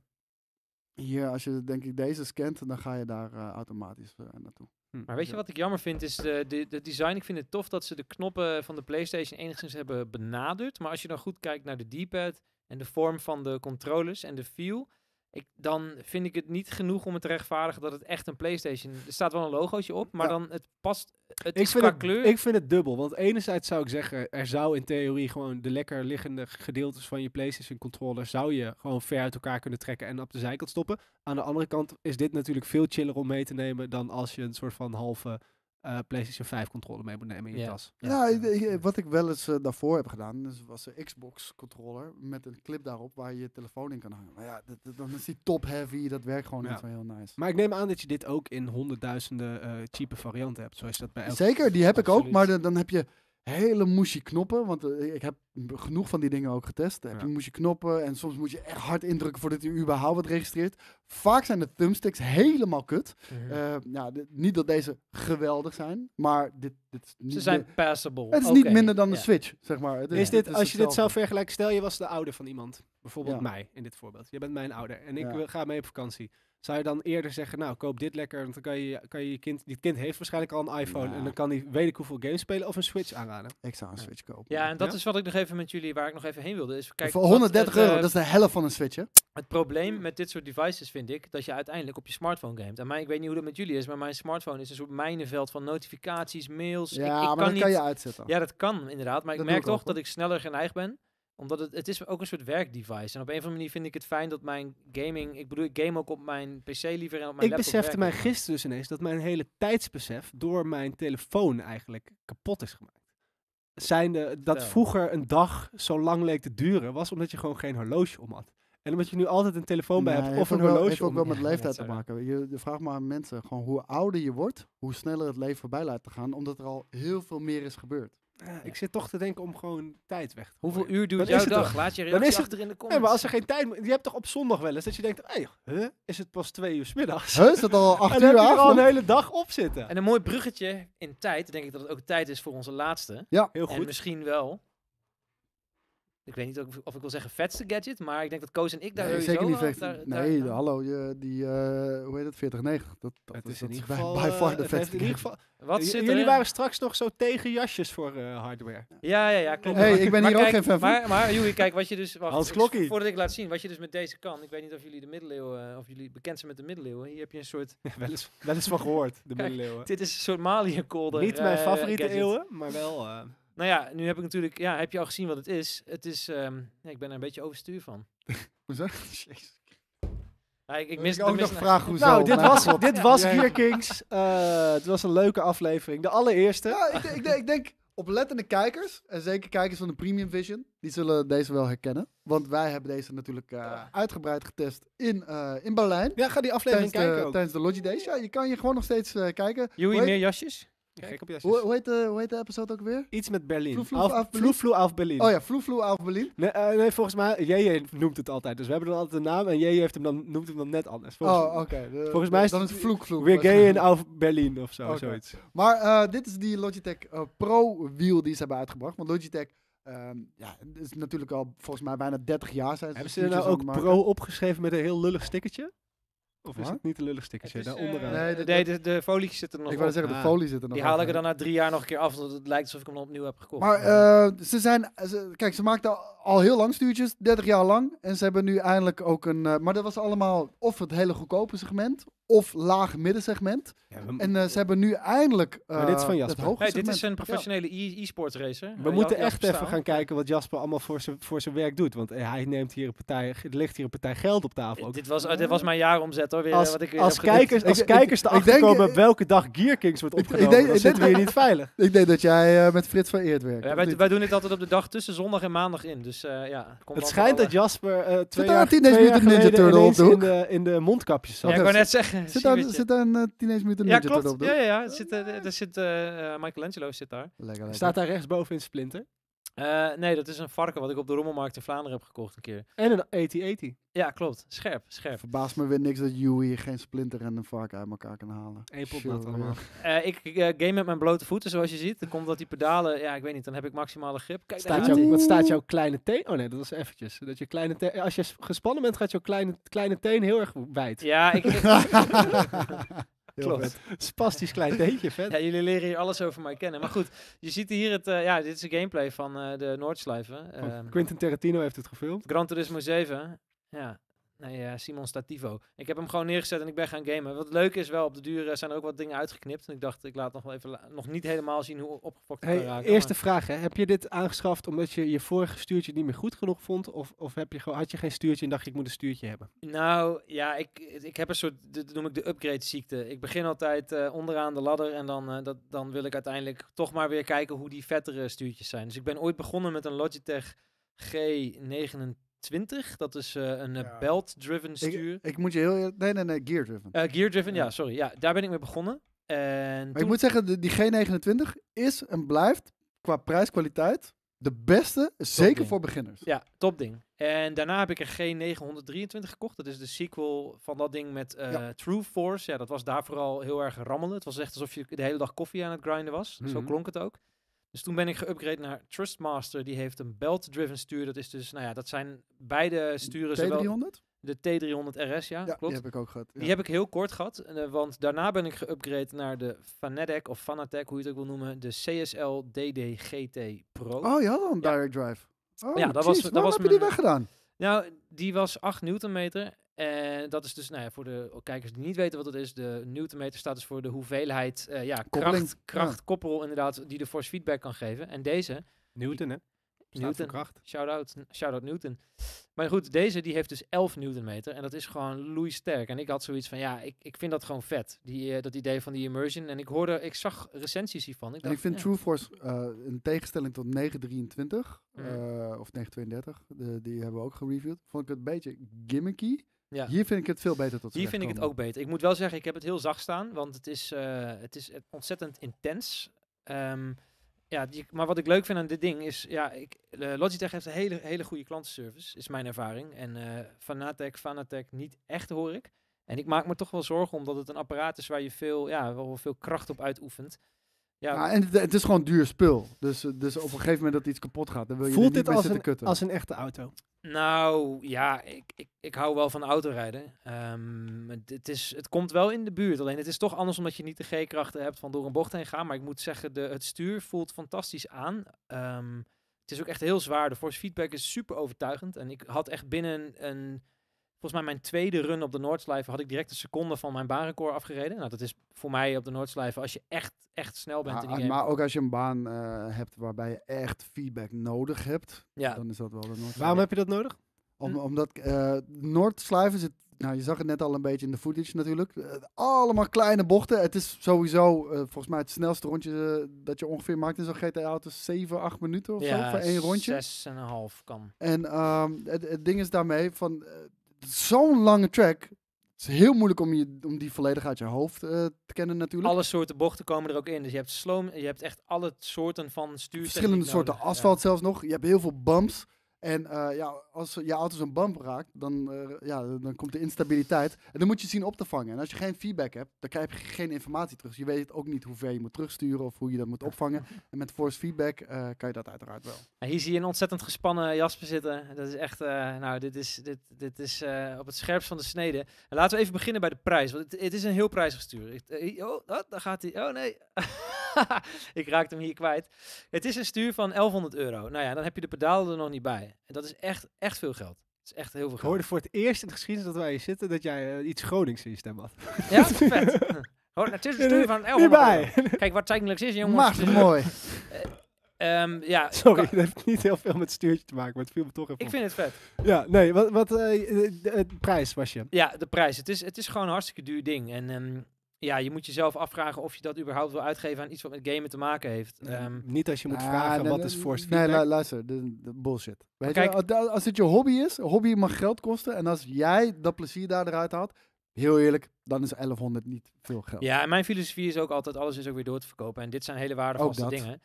Speaker 2: Hier, als je denk ik deze scant, dan ga je daar automatisch naartoe.
Speaker 3: Maar weet je wat ik jammer vind, is de design. Ik vind het tof dat ze de knoppen van de PlayStation enigszins hebben benaderd. Maar als je dan goed kijkt naar de D-pad en de vorm van de controllers en de feel, dan vind ik het niet genoeg om het te rechtvaardigen dat het echt een PlayStation... Er staat wel een logootje op, maar
Speaker 2: Ja.
Speaker 3: dan het past... Het
Speaker 1: Ik
Speaker 3: is
Speaker 1: vind,
Speaker 3: qua
Speaker 1: het,
Speaker 3: kleur...
Speaker 1: ik vind het dubbel. Want enerzijds zou ik zeggen, er zou in theorie gewoon de lekker liggende gedeeltes van je PlayStation controller zou je gewoon ver uit elkaar kunnen trekken en op de zijkant stoppen. Aan de andere kant is dit natuurlijk veel chiller om mee te nemen dan als je een soort van halve PlayStation 5 controller mee moet nemen in je
Speaker 3: Ja.
Speaker 1: tas.
Speaker 2: Ja, wat ik wel eens daarvoor heb gedaan, was een Xbox controller met een clip daarop waar je je telefoon in kan hangen. Maar ja, dan is die top heavy, dat werkt gewoon
Speaker 1: Ja.
Speaker 2: niet zo heel nice.
Speaker 1: Maar ik neem aan dat je dit ook in honderdduizenden cheape varianten hebt. Zoals dat bij elk...
Speaker 2: Zeker, die heb ik ook,
Speaker 3: Absoluut.
Speaker 2: maar dan heb je hele mushy knoppen, want ik heb genoeg van die dingen ook getest. Dan heb je mushy knoppen en soms moet je echt hard indrukken voordat hij überhaupt wat registreert. Vaak zijn de thumbsticks helemaal kut.
Speaker 3: Mhm.
Speaker 2: Niet dat deze geweldig zijn, maar dit is niet
Speaker 3: Ze zijn passable.
Speaker 2: het is
Speaker 3: Oké,
Speaker 2: niet minder dan de
Speaker 3: ja.
Speaker 2: Switch, zeg maar. Het
Speaker 1: Is dit, als je dit
Speaker 2: hetzelfde.
Speaker 1: zou vergelijken, stel je was de ouder van iemand. Bijvoorbeeld
Speaker 2: Ja.
Speaker 1: mij in dit voorbeeld. Je bent mijn ouder en ik
Speaker 2: Ja.
Speaker 1: ga mee op vakantie. Zou je dan eerder zeggen, nou koop dit lekker, want dan kan je kind, dit kind heeft waarschijnlijk al een iPhone
Speaker 2: Ja.
Speaker 1: en dan kan hij weet ik hoeveel games spelen of een Switch aanraden.
Speaker 2: Ik zou een Switch kopen.
Speaker 3: Ja, en dat
Speaker 1: Ja?
Speaker 3: is wat ik nog even met jullie, waar ik nog even heen wilde. Is, kijk,
Speaker 2: voor
Speaker 3: wat
Speaker 2: €130,
Speaker 3: het,
Speaker 2: dat is de helft van een Switch, hè?
Speaker 3: Het probleem met dit soort devices vind ik dat je uiteindelijk op je smartphone gamet. En ik weet niet hoe dat met jullie is, maar mijn smartphone is een soort mijnenveld van notificaties, mails.
Speaker 2: Ja,
Speaker 3: ik
Speaker 2: maar
Speaker 3: kan
Speaker 2: dat
Speaker 3: niet...
Speaker 2: kan je uitzetten.
Speaker 3: Ja, dat kan inderdaad. Maar
Speaker 2: Dat
Speaker 3: ik
Speaker 2: doe
Speaker 3: merk
Speaker 2: ik ook,
Speaker 3: toch dat ik sneller geneigd ben. Omdat het is ook een soort werkdevice. En op een of andere manier vind ik het fijn dat mijn gaming... Ik bedoel, ik game ook op mijn PC liever en op mijn
Speaker 1: Ik
Speaker 3: laptop
Speaker 1: besefte mij
Speaker 3: werken.
Speaker 1: gisteren dus ineens dat mijn hele tijdsbesef door mijn telefoon eigenlijk kapot is gemaakt. Zijnde dat
Speaker 3: Vertel.
Speaker 1: vroeger een dag zo lang leek te duren, was omdat je gewoon geen horloge om had. En omdat je nu altijd een telefoon bij
Speaker 2: Nee,
Speaker 1: hebt
Speaker 2: heeft
Speaker 1: of een
Speaker 2: ook wel-
Speaker 1: horloge
Speaker 2: heeft ook
Speaker 1: om.
Speaker 2: wel met
Speaker 3: Ja,
Speaker 2: leeftijd
Speaker 3: dat
Speaker 2: te
Speaker 3: zou
Speaker 2: maken. Je vraagt maar aan mensen gewoon hoe ouder je wordt, hoe sneller het leven voorbij laat te gaan, omdat er al heel veel meer is gebeurd.
Speaker 1: Ja, ik zit toch te denken om gewoon tijd weg te
Speaker 3: Hoeveel
Speaker 1: gooien.
Speaker 3: uur duurt
Speaker 1: Dan
Speaker 3: jouw
Speaker 1: is het
Speaker 3: dag?
Speaker 1: toch-
Speaker 3: Laat je
Speaker 1: dan
Speaker 3: reactie
Speaker 1: is het-
Speaker 3: achter in de
Speaker 1: Nee,
Speaker 3: comments.
Speaker 1: maar als er geen tijd... Je hebt toch op zondag wel eens dat je denkt, is het pas 2 uur 's middags?
Speaker 2: Huh, is dat al 8
Speaker 1: En dan
Speaker 2: uur
Speaker 1: heb je er al
Speaker 2: avond?
Speaker 1: een hele dag op zitten.
Speaker 3: En een mooi bruggetje in tijd. Denk ik dat het ook tijd is voor onze laatste.
Speaker 1: Heel
Speaker 3: En
Speaker 1: goed.
Speaker 3: misschien wel... Ik weet niet of ik wil zeggen vetste gadget, maar ik denk dat Koos en ik daar
Speaker 2: Nee,
Speaker 3: sowieso
Speaker 2: zeker niet
Speaker 3: wel-
Speaker 2: vecht.
Speaker 3: daar-
Speaker 2: Nee,
Speaker 3: daar-
Speaker 2: hallo, hoe heet het, 4090. Dat
Speaker 1: Het
Speaker 2: is
Speaker 1: is in ieder
Speaker 2: bij-
Speaker 1: geval...
Speaker 2: by far de
Speaker 1: het heeft
Speaker 2: vetste
Speaker 1: in ieder
Speaker 2: gadget.
Speaker 1: geval
Speaker 3: Wat zit
Speaker 1: jullie
Speaker 3: er?
Speaker 1: waren straks nog zo tegen jasjes voor hardware.
Speaker 3: Ja, klopt.
Speaker 2: Hey, ik ben
Speaker 3: Maar
Speaker 2: hier ook
Speaker 3: kijk,
Speaker 2: geen fan van.
Speaker 3: Maar Joey, kijk, wat je dus... Wacht,
Speaker 1: Hans
Speaker 3: ik-
Speaker 1: Klokkie.
Speaker 3: Voordat ik laat zien, wat je dus met deze kan. Ik weet niet of jullie de middeleeuwen... of jullie bekend zijn met de middeleeuwen. Hier heb je een soort...
Speaker 1: Wel eens van gehoord, de
Speaker 3: Kijk,
Speaker 1: middeleeuwen.
Speaker 3: Dit is een soort Maliënkolder.
Speaker 1: Niet mijn favoriete
Speaker 3: gadget.
Speaker 1: eeuwen, maar wel...
Speaker 3: Nou ja, nu heb ik natuurlijk... Ja, heb je al gezien wat het is? Het is... ik ben er een beetje overstuur van.
Speaker 2: Hoezo?
Speaker 3: Ja, ik
Speaker 2: Ik
Speaker 3: mis
Speaker 2: ook nog vragen hoe
Speaker 1: Nou,
Speaker 2: zo.
Speaker 1: dit was
Speaker 2: Ja.
Speaker 1: Gear Kings. Het was een leuke aflevering. De allereerste.
Speaker 2: Ja, ik denk oplettende kijkers, en zeker kijkers van de Premium Vision, die zullen deze wel herkennen. Want wij hebben deze natuurlijk uitgebreid getest in Berlijn.
Speaker 1: Ja, ga die aflevering kijken ook.
Speaker 2: Tijdens de Logi Days. Ja, je kan je gewoon nog steeds kijken.
Speaker 3: Joey,
Speaker 2: Hoe heet-
Speaker 3: meer jasjes?
Speaker 1: Gek op jasjes.
Speaker 2: Hoe heet de episode ook weer?
Speaker 1: Iets met Berlin.
Speaker 2: Vloe, vloe, af Berlin?
Speaker 1: Vloe af Berlin.
Speaker 2: Oh ja, Vloe af Berlin.
Speaker 1: Nee, volgens mij, JJ noemt het altijd. Dus we hebben dan altijd een naam en JJ noemt hem dan net anders.
Speaker 2: Oké.
Speaker 1: Volgens mij is
Speaker 2: dan
Speaker 1: het
Speaker 2: is het Vloek.
Speaker 1: We're gay in auf Berlin of zo,
Speaker 2: Oké.
Speaker 1: zoiets.
Speaker 2: Maar dit is die Logitech Pro wiel die ze hebben uitgebracht. Want Logitech is natuurlijk al volgens mij bijna 30 jaar zijn
Speaker 1: Hebben ze er nou ook Pro opgeschreven met een heel lullig stickertje? Of is
Speaker 2: Wat?
Speaker 1: het niet een lullig stickertje?
Speaker 3: Het is,
Speaker 1: Daar onderaan.
Speaker 2: Nee,
Speaker 3: de folietjes zitten er nog
Speaker 2: Ik
Speaker 3: op.
Speaker 2: wou zeggen, de folie zit er nog
Speaker 3: Die haal ik er
Speaker 2: over.
Speaker 3: dan na 3 jaar nog een keer af, want het lijkt alsof ik hem opnieuw heb gekocht.
Speaker 2: Maar ze maakten al heel lang stuurtjes, 30 jaar lang. En ze hebben nu eindelijk ook een... maar dat was allemaal of het hele goedkope segment, of laag middensegment.
Speaker 1: Ja,
Speaker 2: En ze hebben nu eindelijk
Speaker 1: Maar dit is van
Speaker 2: het
Speaker 1: Jasper.
Speaker 2: hoge
Speaker 3: Hey,
Speaker 2: segment.
Speaker 3: dit is een professionele e-sports racer.
Speaker 1: We moeten echt
Speaker 3: Jasper
Speaker 1: even
Speaker 3: Staal.
Speaker 1: gaan kijken wat Jasper allemaal voor zijn werk doet. Want hij neemt hier er ligt hier een partij geld op tafel. Ook.
Speaker 3: Dit was mijn jaaromzet hoor. Weer,
Speaker 1: Als,
Speaker 3: wat ik weer
Speaker 1: als
Speaker 3: heb gedaan.
Speaker 1: kijkers, als
Speaker 2: Ik
Speaker 1: kijkers
Speaker 2: denk-
Speaker 1: erachter komen op welke dag Gear Kings wordt opgenomen,
Speaker 2: denk-
Speaker 1: dan
Speaker 2: ik
Speaker 1: zitten we
Speaker 2: denk-
Speaker 1: hier niet veilig.
Speaker 2: Ik denk dat jij met Frits van Eert werkt.
Speaker 3: Ja,
Speaker 2: of niet?
Speaker 3: wij doen dit altijd op de dag tussen zondag en maandag in. Dus
Speaker 1: Het schijnt dat Jasper
Speaker 2: Zit daar een Teenage
Speaker 1: twee jaar
Speaker 2: Mutant Ninja
Speaker 1: geleden
Speaker 2: Turtle op
Speaker 1: ineens
Speaker 2: de hoek?
Speaker 1: in de mondkapjes zat.
Speaker 3: Ja, ik wou net zeggen.
Speaker 2: Zit
Speaker 3: Sievertje.
Speaker 2: daar een Teenage Mutant
Speaker 3: Ja,
Speaker 2: Ninja Turtle
Speaker 3: klopt.
Speaker 2: op de hoek?
Speaker 3: Ja. Er zit Michelangelo zit daar.
Speaker 2: Lekker.
Speaker 1: Staat daar rechtsboven in Splinter.
Speaker 3: Nee, dat is een varken wat ik op de Rommelmarkt in Vlaanderen heb gekocht een keer.
Speaker 1: En een 8080.
Speaker 3: Ja, klopt. Scherp.
Speaker 2: Verbaast me weer niks dat Yui geen Splinter en een varken uit elkaar kan halen.
Speaker 1: Eén potnat allemaal.
Speaker 3: Ik game met mijn blote voeten, zoals je ziet. Dan komt dat die pedalen, ja, ik weet niet, dan heb ik maximale grip. Kijk, daar gaat hij.
Speaker 1: Wat staat jouw kleine teen? Oh nee, dat was eventjes. Dat je kleine teen, als je gespannen bent, gaat jouw kleine teen heel erg wijd.
Speaker 3: Ja,
Speaker 2: Heel
Speaker 3: klopt.
Speaker 2: vet.
Speaker 1: Spastisch klein teentje, vet.
Speaker 3: Ja, jullie leren hier alles over mij kennen. Maar goed, je ziet hier dit is de gameplay van de Noordslijven.
Speaker 1: Quentin Tarantino heeft het gefilmd.
Speaker 3: Gran Turismo 7. Ja, nee, Simon Stativo. Ik heb hem gewoon neergezet en ik ben gaan gamen. Wat leuk is wel, op de duur zijn er ook wat dingen uitgeknipt. En ik dacht, ik laat nog wel even nog niet helemaal zien hoe opgefokt ik kan raken.
Speaker 1: Eerste vraag, hè. Heb je dit aangeschaft omdat je je vorige stuurtje niet meer goed genoeg vond? Of had je geen stuurtje en dacht je, ik moet een stuurtje hebben?
Speaker 3: Nou, ja, ik heb een soort, dat noem ik de upgrade ziekte. Ik begin altijd onderaan de ladder en dan wil ik uiteindelijk toch maar weer kijken hoe die vettere stuurtjes zijn. Dus ik ben ooit begonnen met een Logitech G29. Dat is een belt-driven stuur.
Speaker 2: Ik moet je heel eerlijk... Nee, gear-driven.
Speaker 3: Gear-driven, ja, sorry. Ja, daar ben ik mee begonnen. En
Speaker 2: Maar ik moet zeggen, die G29 is en blijft qua prijs-kwaliteit de beste, zeker
Speaker 3: ding.
Speaker 2: voor beginners.
Speaker 3: Ja, top ding. En daarna heb ik een G923 gekocht. Dat is de sequel van dat ding met True Force. Ja, dat was daar vooral heel erg rammelen. Het was echt alsof je de hele dag koffie aan het grinden was. Zo klonk het ook. Dus toen ben ik geüpgrade naar Trustmaster. Die heeft een belt-driven stuur. Dat is dus, nou ja, dat zijn beide sturen. Zowel
Speaker 2: T300?
Speaker 3: de T300 RS, ja,
Speaker 2: Ja,
Speaker 3: klopt.
Speaker 2: die heb ik ook gehad.
Speaker 3: Die heb ik heel kort gehad, want daarna ben ik geüpgrade naar de Fanatec, hoe je het ook wil noemen, de CSL DD GT Pro.
Speaker 2: Oh, je had al een direct drive. Oh,
Speaker 3: Ja, dat was-
Speaker 2: jeez,
Speaker 3: dat
Speaker 2: waarom
Speaker 3: was
Speaker 2: heb je die
Speaker 3: mijn-
Speaker 2: weggedaan?
Speaker 3: Nou, die was 8 newtonmeter. En dat is dus, nou ja, voor de kijkers die niet weten wat het is, de newtonmeter staat dus voor de hoeveelheid
Speaker 2: Koppeling.
Speaker 3: kracht, koppel inderdaad, die de force feedback kan geven. En deze,
Speaker 1: Newton, hè? Staat voor
Speaker 3: Newton,
Speaker 1: kracht.
Speaker 3: shout-out Newton. Maar goed, deze die heeft dus 11 newtonmeter en dat is gewoon loeisterk. En ik had zoiets van, ja, ik vind dat gewoon vet, dat idee van die immersion. En ik zag recensies hiervan.
Speaker 2: En
Speaker 3: dacht,
Speaker 2: ik vind
Speaker 3: ja.
Speaker 2: True Force in tegenstelling tot 923
Speaker 3: Mhm.
Speaker 2: of 932, die hebben we ook gereviewd, vond ik het een beetje gimmicky.
Speaker 3: Ja.
Speaker 2: Hier vind ik het veel beter tot
Speaker 3: Hier vind ik het ook beter. Ik moet wel zeggen, ik heb het heel zacht staan, want het is ontzettend intens. Maar wat ik leuk vind aan dit ding is, Logitech heeft een hele goede klantenservice, is mijn ervaring. En Fanatec niet echt, hoor ik. En ik maak me toch wel zorgen, omdat het een apparaat is waar je wel veel kracht op uitoefent. Ja,
Speaker 2: Ja, en het is gewoon duur spul. Dus op een gegeven moment dat iets kapot gaat, dan wil je
Speaker 1: Voelt
Speaker 2: er niet
Speaker 1: dit
Speaker 2: mee zitten kutten.
Speaker 1: als een echte auto?
Speaker 3: nou, ja, ik hou wel van autorijden. Het komt wel in de buurt. Alleen het is toch anders omdat je niet de G-krachten hebt van door een bocht heen gaan. Maar ik moet zeggen, het stuur voelt fantastisch aan. Het is ook echt heel zwaar. De force feedback is super overtuigend. En ik had echt binnen volgens mij mijn tweede run op de Noordslijven had ik direct een seconde van mijn baanrecord afgereden. Nou, dat is voor mij op de Noordslijven als je echt snel bent in die game.
Speaker 2: Maar ook als je een baan hebt waarbij je echt feedback nodig hebt,
Speaker 3: Ja,
Speaker 2: dan is dat wel de Noordslijven.
Speaker 1: Waarom heb je dat nodig?
Speaker 2: Omdat Noordslijven zit, nou je zag het net al een beetje in de footage natuurlijk, allemaal kleine bochten. Het is sowieso volgens mij het snelste rondje dat je ongeveer maakt in zo'n GTA-auto 7, 8 minuten of zo voor één rondje.
Speaker 3: 6,5 kan.
Speaker 2: En het ding is daarmee van zo'n lange track, Het is heel moeilijk om die volledig uit je hoofd te kennen natuurlijk.
Speaker 3: Alle soorten bochten komen er ook in. Dus je hebt sloom, je hebt echt alle soorten van stuurtechniek
Speaker 2: Verschillende soorten
Speaker 3: nodig.
Speaker 2: asfalt zelfs nog. Je hebt heel veel bumps. En als je auto zo'n bump raakt, dan komt de instabiliteit. En dan moet je zien op te vangen. En als je geen feedback hebt, dan krijg je geen informatie terug. Dus je weet ook niet hoe ver je moet terugsturen of hoe je dat moet opvangen. En met force feedback kan je dat uiteraard wel.
Speaker 3: Ja, hier zie je een ontzettend gespannen Jasper zitten. Dat is echt, dit is op het scherpst van de snede. En laten we even beginnen bij de prijs. Want het is een heel prijzig stuur. Daar gaat hij. Oh nee. Ik raakte hem hier kwijt. Het is een stuur van €1100. Nou ja, dan heb je de pedalen er nog niet bij. En dat is echt veel geld. Het is echt heel veel
Speaker 1: Ik
Speaker 3: geld.
Speaker 1: hoorde voor het eerst in de geschiedenis dat wij hier zitten dat jij iets Gronings in je stem had.
Speaker 3: Ja, vet. Het is een stuur van €1100.
Speaker 1: Niet bij.
Speaker 3: Kijk, wat technisch is, jongens.
Speaker 2: Machtig mooi.
Speaker 1: Sorry, dat heeft niet heel veel met het stuurtje te maken, maar het viel me toch even
Speaker 3: Ik
Speaker 1: op.
Speaker 3: vind het vet.
Speaker 1: Ja, nee, de prijs was je.
Speaker 3: Ja, de prijs. Het is gewoon een hartstikke duur ding. En je moet jezelf afvragen of je dat überhaupt wil uitgeven aan iets wat met gamen te maken heeft.
Speaker 1: Niet als je moet vragen, wat is force feedback?
Speaker 2: Nee, luister, de bullshit. Weet
Speaker 3: Kijk,
Speaker 2: je, als het je hobby is, een hobby mag geld kosten. En als jij dat plezier daar eruit haalt, heel eerlijk, dan is 1100 niet veel geld.
Speaker 3: ja, en mijn filosofie is ook altijd, alles is ook weer door te verkopen. En dit zijn hele waardevaste
Speaker 2: Ook dat.
Speaker 3: dingen.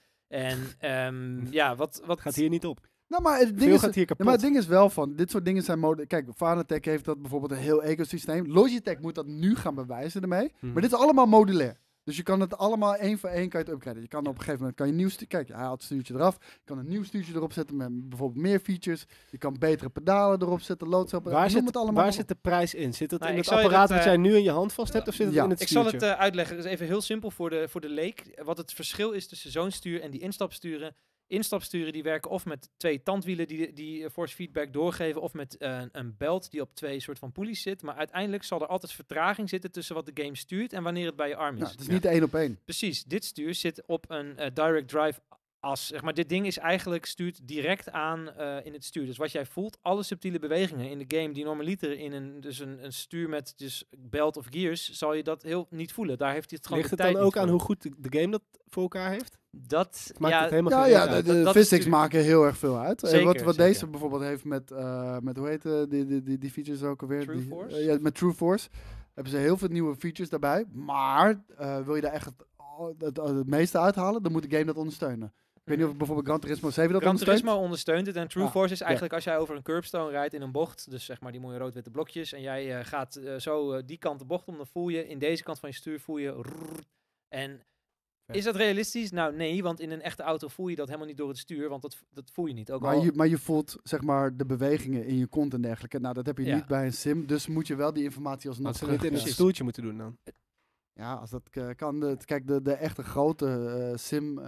Speaker 3: En wat
Speaker 1: Gaat hier niet op.
Speaker 2: Nou, maar het ding
Speaker 1: Veel
Speaker 2: is,
Speaker 1: gaat hier kapot.
Speaker 2: maar het ding is wel van, dit soort dingen zijn Kijk, Fanatec heeft dat bijvoorbeeld een heel ecosysteem. Logitech moet dat nu gaan bewijzen ermee.
Speaker 1: Mhm.
Speaker 2: Maar dit is allemaal modulair. Dus je kan het allemaal één voor één kan je het upgraden. Je kan op een gegeven moment kan je een nieuw stuurtje. Kijk, hij haalt het stuurtje eraf. Je kan een nieuw stuurtje erop zetten met bijvoorbeeld meer features. Je kan betere pedalen erop zetten, loodzappen.
Speaker 1: Waar zit de prijs in? Zit het
Speaker 3: Nou,
Speaker 1: in
Speaker 3: ik
Speaker 1: het
Speaker 3: zal je
Speaker 1: apparaat
Speaker 3: dat,
Speaker 1: wat jij nu in je hand vast hebt of zit het
Speaker 2: ja.
Speaker 1: in het
Speaker 3: Ik zal
Speaker 1: stuurtje?
Speaker 3: het uitleggen. Het is even heel simpel voor de leek. Wat het verschil is tussen zo'n stuur en die instapsturen. Instapsturen die werken of met 2 tandwielen die force feedback doorgeven, of met een belt die op 2 soort van pulleys zit. Maar uiteindelijk zal er altijd vertraging zitten tussen wat de game stuurt en wanneer het bij je arm is.
Speaker 2: Nou, het is niet 1 op 1.
Speaker 3: Precies, dit stuur zit op een direct drive as. Zeg maar, dit ding is eigenlijk stuurt direct aan in het stuur. Dus wat jij voelt, alle subtiele bewegingen in de game die normaliter in een stuur met dus belt of gears, zal je dat heel niet voelen. Daar heeft hij het gewoon
Speaker 1: Ligt
Speaker 3: de
Speaker 1: het
Speaker 3: tijd
Speaker 1: dan ook
Speaker 3: niet
Speaker 1: aan
Speaker 3: voor.
Speaker 1: hoe goed de game dat voor elkaar heeft?
Speaker 3: Dat
Speaker 1: Maakt het helemaal
Speaker 2: Ja,
Speaker 1: geen
Speaker 2: ja,
Speaker 1: reet uit.
Speaker 2: de
Speaker 3: Dat is
Speaker 2: physics
Speaker 3: natuurlijk-
Speaker 2: maken heel erg veel uit.
Speaker 3: Zeker,
Speaker 2: Wat
Speaker 3: zeker.
Speaker 2: deze bijvoorbeeld heeft met hoe heet die features ook alweer?
Speaker 3: True Force?
Speaker 2: Ja, met True Force hebben ze heel veel nieuwe features daarbij. Maar wil je daar echt het meeste uithalen, dan moet de game dat ondersteunen. Ik weet niet of bijvoorbeeld Gran Turismo 7 dat
Speaker 3: Gran
Speaker 2: ondersteunt.
Speaker 3: Turismo ondersteunt het en True
Speaker 2: Ah,
Speaker 3: Force is eigenlijk als jij over een curbstone rijdt in een bocht, dus zeg maar die mooie rood-witte blokjes, en jij gaat die kant de bocht om, dan voel je in deze kant van je stuur voel je rrrr. En is dat realistisch? Nou nee, want in een echte auto voel je dat helemaal niet door het stuur, want dat voel je niet. Ook al,
Speaker 2: Maar je voelt zeg maar de bewegingen in je kont en dergelijke. Nou, dat heb je
Speaker 3: Ja.
Speaker 2: niet bij een sim, dus moet je wel die informatie alsnog
Speaker 1: Als ze niet in een
Speaker 2: terug.
Speaker 1: stoeltje moeten doen dan.
Speaker 2: Ja, als dat kan. Kijk, de echte grote sim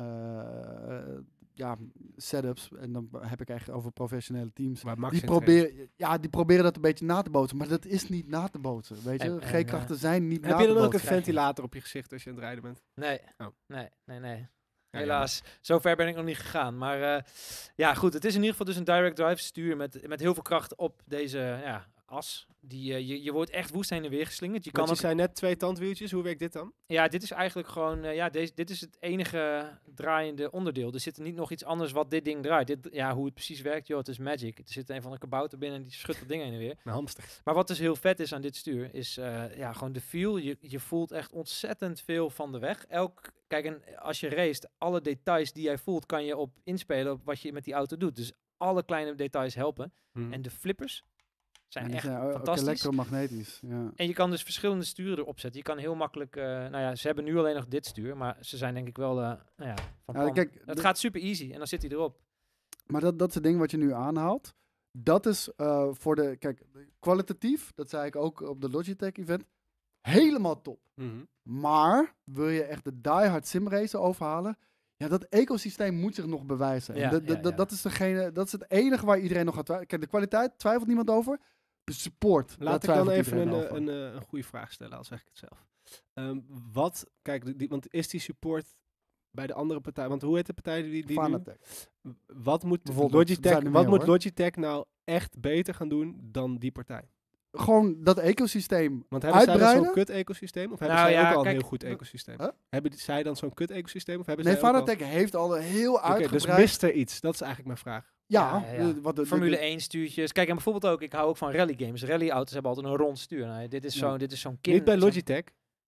Speaker 2: setups, en dan heb ik echt over professionele teams.
Speaker 1: Waar Max
Speaker 2: Die
Speaker 1: in traint.
Speaker 2: proberen dat een beetje na te bootsen, maar dat is niet na te bootsen, weet je.
Speaker 3: En,
Speaker 2: G-krachten zijn niet na
Speaker 1: Heb
Speaker 2: te
Speaker 1: je dan ook een
Speaker 2: bootsen.
Speaker 1: ventilator op je gezicht als je aan het rijden bent?
Speaker 3: nee,
Speaker 1: Oh.
Speaker 3: nee.
Speaker 1: Ja,
Speaker 3: Helaas, zover ben ik nog niet gegaan. Maar goed, het is in ieder geval dus een direct drive stuur met heel veel kracht op deze as. Je wordt echt woest heen en weer geslingerd. Je kan
Speaker 1: Want je
Speaker 3: ook,
Speaker 1: zei net 2 tandwieltjes, hoe werkt dit dan?
Speaker 3: ja, dit is eigenlijk gewoon, dit is het enige draaiende onderdeel. Er zit er niet nog iets anders wat dit ding draait. Hoe het precies werkt, joh, het is magic. Er zit een van de kabouter binnen en die schudt dat ding heen en weer.
Speaker 1: Een hamster.
Speaker 3: Maar wat dus heel vet is aan dit stuur, is gewoon de feel. Je voelt echt ontzettend veel van de weg. Kijk, en als je racet, alle details die jij voelt, kan je op inspelen op wat je met die auto doet. Dus alle kleine details helpen. En de flippers zijn
Speaker 2: En die
Speaker 3: echt
Speaker 2: zijn ook
Speaker 3: fantastisch.
Speaker 2: elektromagnetisch. Ja.
Speaker 3: En je kan dus verschillende sturen erop zetten. Je kan heel makkelijk, ze hebben nu alleen nog dit stuur, maar ze zijn denk ik wel, van
Speaker 2: Ja,
Speaker 3: plan.
Speaker 2: kijk,
Speaker 3: Het gaat super easy en dan zit hij erop.
Speaker 2: Maar dat is het ding wat je nu aanhaalt. Dat is voor de... Kijk, kwalitatief, dat zei ik ook op de Logitech event, helemaal top. Maar wil je echt de diehard simracer overhalen? Ja, dat ecosysteem moet zich nog bewijzen.
Speaker 3: Ja,
Speaker 2: En
Speaker 3: ja.
Speaker 2: Dat is het enige waar iedereen nog gaat twijfelen. Kijk, de kwaliteit twijfelt niemand over. De support, daar
Speaker 1: Laat ik dan
Speaker 2: twijfelt
Speaker 1: even
Speaker 2: iedereen over.
Speaker 1: een goede vraag stellen, al zeg ik het zelf. Want is die support bij de andere partij? Want hoe heet de partij die nu...
Speaker 2: Fanatec.
Speaker 1: Wat moet
Speaker 2: Bijvoorbeeld, er zijn er meer, hoor.
Speaker 1: Logitech nou echt beter gaan doen dan die partij?
Speaker 2: Gewoon dat ecosysteem
Speaker 1: Want hebben zij dan
Speaker 2: uitbreiden.
Speaker 1: zo'n kut ecosysteem? Of hebben
Speaker 3: Nou
Speaker 1: zij
Speaker 3: ja,
Speaker 1: ook al
Speaker 3: kijk,
Speaker 1: een heel goed ecosysteem?
Speaker 2: Huh?
Speaker 1: Hebben zij dan zo'n kut ecosysteem? Of hebben
Speaker 2: Nee,
Speaker 1: zij ook al...
Speaker 2: Fanatec heeft al een heel
Speaker 1: Oké, dus
Speaker 2: uitgebreid...
Speaker 1: mist er iets? Dat is eigenlijk mijn vraag.
Speaker 2: Ja,
Speaker 3: Ja. Formule 1 stuurtjes. Kijk, en bijvoorbeeld ook, ik hou ook van rally games. Rally-auto's hebben altijd een rond stuur. Nou, dit is zo'n
Speaker 1: Niet bij Logitech.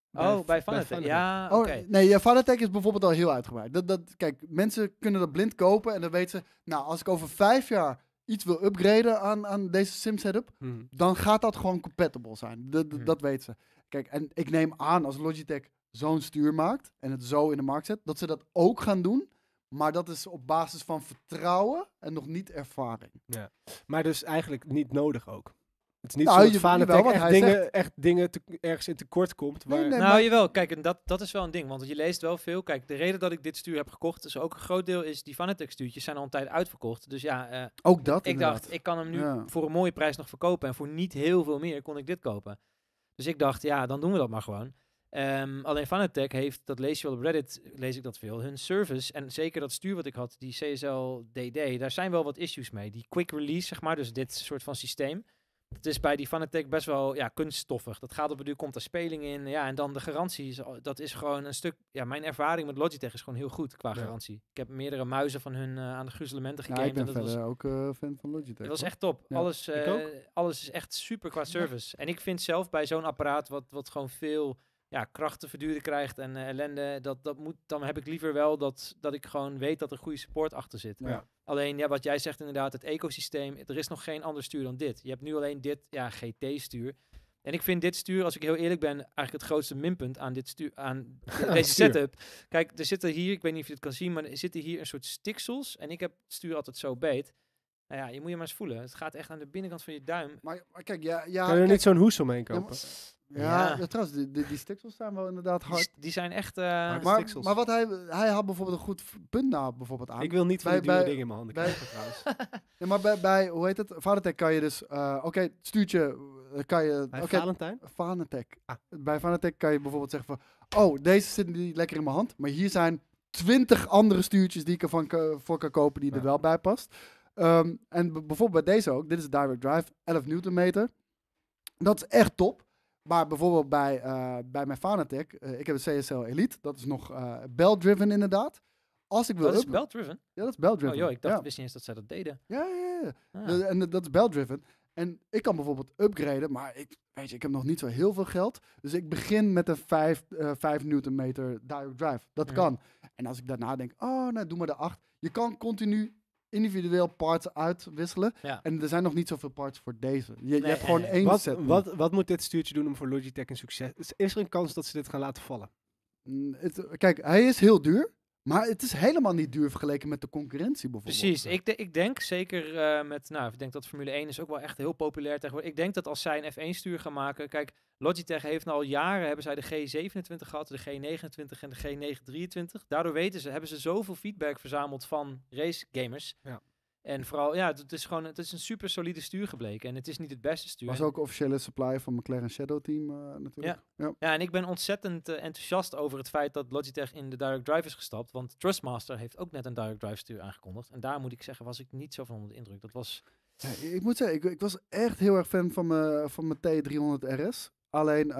Speaker 3: Bij Fanatec. Ja,
Speaker 2: Oh,
Speaker 3: oké.
Speaker 2: nee, Fanatec is bijvoorbeeld al heel uitgebreid. Kijk, mensen kunnen dat blind kopen en dan weten ze, nou, als ik over 5 jaar iets wil upgraden aan deze sim setup, dan gaat dat gewoon compatible zijn. Dat weten ze. Kijk, en ik neem aan als Logitech zo'n stuur maakt en het zo in de markt zet, dat ze dat ook gaan doen. Maar dat is op basis van vertrouwen en nog niet ervaring.
Speaker 1: Ja. Maar dus eigenlijk niet nodig ook. Het is niet
Speaker 2: Nou,
Speaker 1: zo dat
Speaker 2: jawel,
Speaker 1: Fanatec
Speaker 2: wat hij
Speaker 1: echt dingen ergens in tekort komt. Waar...
Speaker 2: Nee,
Speaker 3: Nou,
Speaker 2: maar-
Speaker 3: jawel. Kijk, en dat is wel een ding. Want je leest wel veel. Kijk, de reden dat ik dit stuur heb gekocht, is ook een groot deel is die Fanatec stuurtjes zijn al een tijd uitverkocht. Dus ja,
Speaker 2: Ook dat
Speaker 3: ik
Speaker 2: inderdaad.
Speaker 3: dacht, ik kan hem nu
Speaker 2: Ja.
Speaker 3: voor een mooie prijs nog verkopen. En voor niet heel veel meer kon ik dit kopen. Dus ik dacht, ja, dan doen we dat maar gewoon. Alleen Fanatec heeft, dat lees je wel op Reddit, lees ik dat veel, hun service en zeker dat stuur wat ik had, die CSL DD, daar zijn wel wat issues mee. Die quick release, zeg maar, dus dit soort van systeem. Het is bij die Fanatec best wel kunststoffig. Dat gaat op een duur, komt er speling in. Ja, en dan de garantie, dat is gewoon een stuk... Ja, mijn ervaring met Logitech is gewoon heel goed qua garantie. Ik heb meerdere muizen van hun aan de gruzelementen
Speaker 2: Ja,
Speaker 3: gegamed.
Speaker 2: ik ben
Speaker 3: en dat
Speaker 2: verder ook fan van Logitech.
Speaker 3: dat was
Speaker 2: hoor.
Speaker 3: echt top.
Speaker 2: Ja.
Speaker 3: Alles is echt super qua service. En ik vind zelf bij zo'n apparaat wat gewoon veel krachten verduurder krijgt en ellende, dan heb ik liever wel dat ik gewoon weet dat er goede support achter zit.
Speaker 2: Ja.
Speaker 3: Alleen, wat jij zegt inderdaad, het ecosysteem, er is nog geen ander stuur dan dit. Je hebt nu alleen dit, GT-stuur. En ik vind dit stuur, als ik heel eerlijk ben, eigenlijk het grootste minpunt aan dit stuur, aan deze
Speaker 1: Stuur.
Speaker 3: setup. Kijk, er zitten hier, ik weet niet of je het kan zien, maar er zitten hier een soort stiksels. En ik heb het stuur altijd zo beet. Nou ja, je moet je maar eens voelen. Het gaat echt aan de binnenkant van je duim.
Speaker 2: Maar kijk, ja,
Speaker 1: Kan je er
Speaker 2: kijk,
Speaker 1: niet zo'n hoes omheen
Speaker 2: ja,
Speaker 1: kopen?
Speaker 2: Ja, trouwens, die stiksels zijn wel inderdaad hard.
Speaker 3: Die zijn echt...
Speaker 1: stiksels.
Speaker 2: Maar wat hij had bijvoorbeeld een goed punt nou bijvoorbeeld aan.
Speaker 1: Ik wil niet van
Speaker 2: Bij-
Speaker 1: die dure
Speaker 2: bij-
Speaker 1: dingen in mijn handen
Speaker 2: bij-
Speaker 1: krijgen trouwens.
Speaker 2: Ja, maar bij hoe heet het? Fanatec kan je dus, oké, het stuurtje kan je...
Speaker 1: Bij
Speaker 2: Oké,
Speaker 1: Valentijn?
Speaker 2: Fanatec.
Speaker 1: Ah.
Speaker 2: Bij Fanatec kan je bijvoorbeeld zeggen van, oh, deze zit niet lekker in mijn hand, maar hier zijn 20 andere stuurtjes die ik voor kan kopen die er wel bij past. En bijvoorbeeld bij deze ook, dit is Direct Drive, 11 Newtonmeter. Dat is echt top. Maar bijvoorbeeld bij mijn Fanatec, ik heb een CSL Elite, dat is nog belt-driven inderdaad. Als ik wil
Speaker 3: Dat is
Speaker 2: up-
Speaker 3: belt-driven?
Speaker 2: Ja, dat is belt-driven.
Speaker 3: Oh joh, ik dacht,
Speaker 2: ja.
Speaker 3: wist niet eens dat zij dat deden.
Speaker 2: Ja.
Speaker 3: Ah.
Speaker 2: En dat is belt-driven. En ik kan bijvoorbeeld upgraden, maar ik heb nog niet zo heel veel geld. Dus ik begin met een 5 Newtonmeter direct drive. Dat
Speaker 3: Mhm.
Speaker 2: kan. En als ik daarna denk, doe maar de 8. Je kan continu individueel parts uitwisselen.
Speaker 3: Ja.
Speaker 2: En er zijn nog niet zoveel parts voor deze. Je
Speaker 3: Nee,
Speaker 2: hebt gewoon
Speaker 3: nee.
Speaker 2: één
Speaker 1: Wat,
Speaker 2: set.
Speaker 1: wat moet dit stuurtje doen om voor Logitech een succes? Is er een kans dat ze dit gaan laten vallen?
Speaker 2: Kijk, hij is heel duur. Maar het is helemaal niet duur vergeleken met de concurrentie bijvoorbeeld.
Speaker 3: Precies. Ik denk zeker ik denk dat Formule 1 is ook wel echt heel populair tegenwoordig. Ik denk dat als zij een F1-stuur gaan maken... Kijk, Logitech heeft al jaren, hebben zij de G27 gehad, de G29 en de G923. Daardoor hebben ze zoveel feedback verzameld van race gamers.
Speaker 1: Ja.
Speaker 3: En vooral, het is een super solide stuur gebleken. En het is niet het beste stuur.
Speaker 2: Was
Speaker 3: En-
Speaker 2: ook officiële supply van McLaren Shadow Team natuurlijk. Ja.
Speaker 3: Ja, en ik ben ontzettend enthousiast over het feit dat Logitech in de Direct Drive is gestapt. Want Trustmaster heeft ook net een Direct Drive stuur aangekondigd. En daar moet ik zeggen, was ik niet zo van onder de indruk. Dat was...
Speaker 2: Ja, ik moet zeggen, ik was echt heel erg fan van mijn T300 RS. Alleen,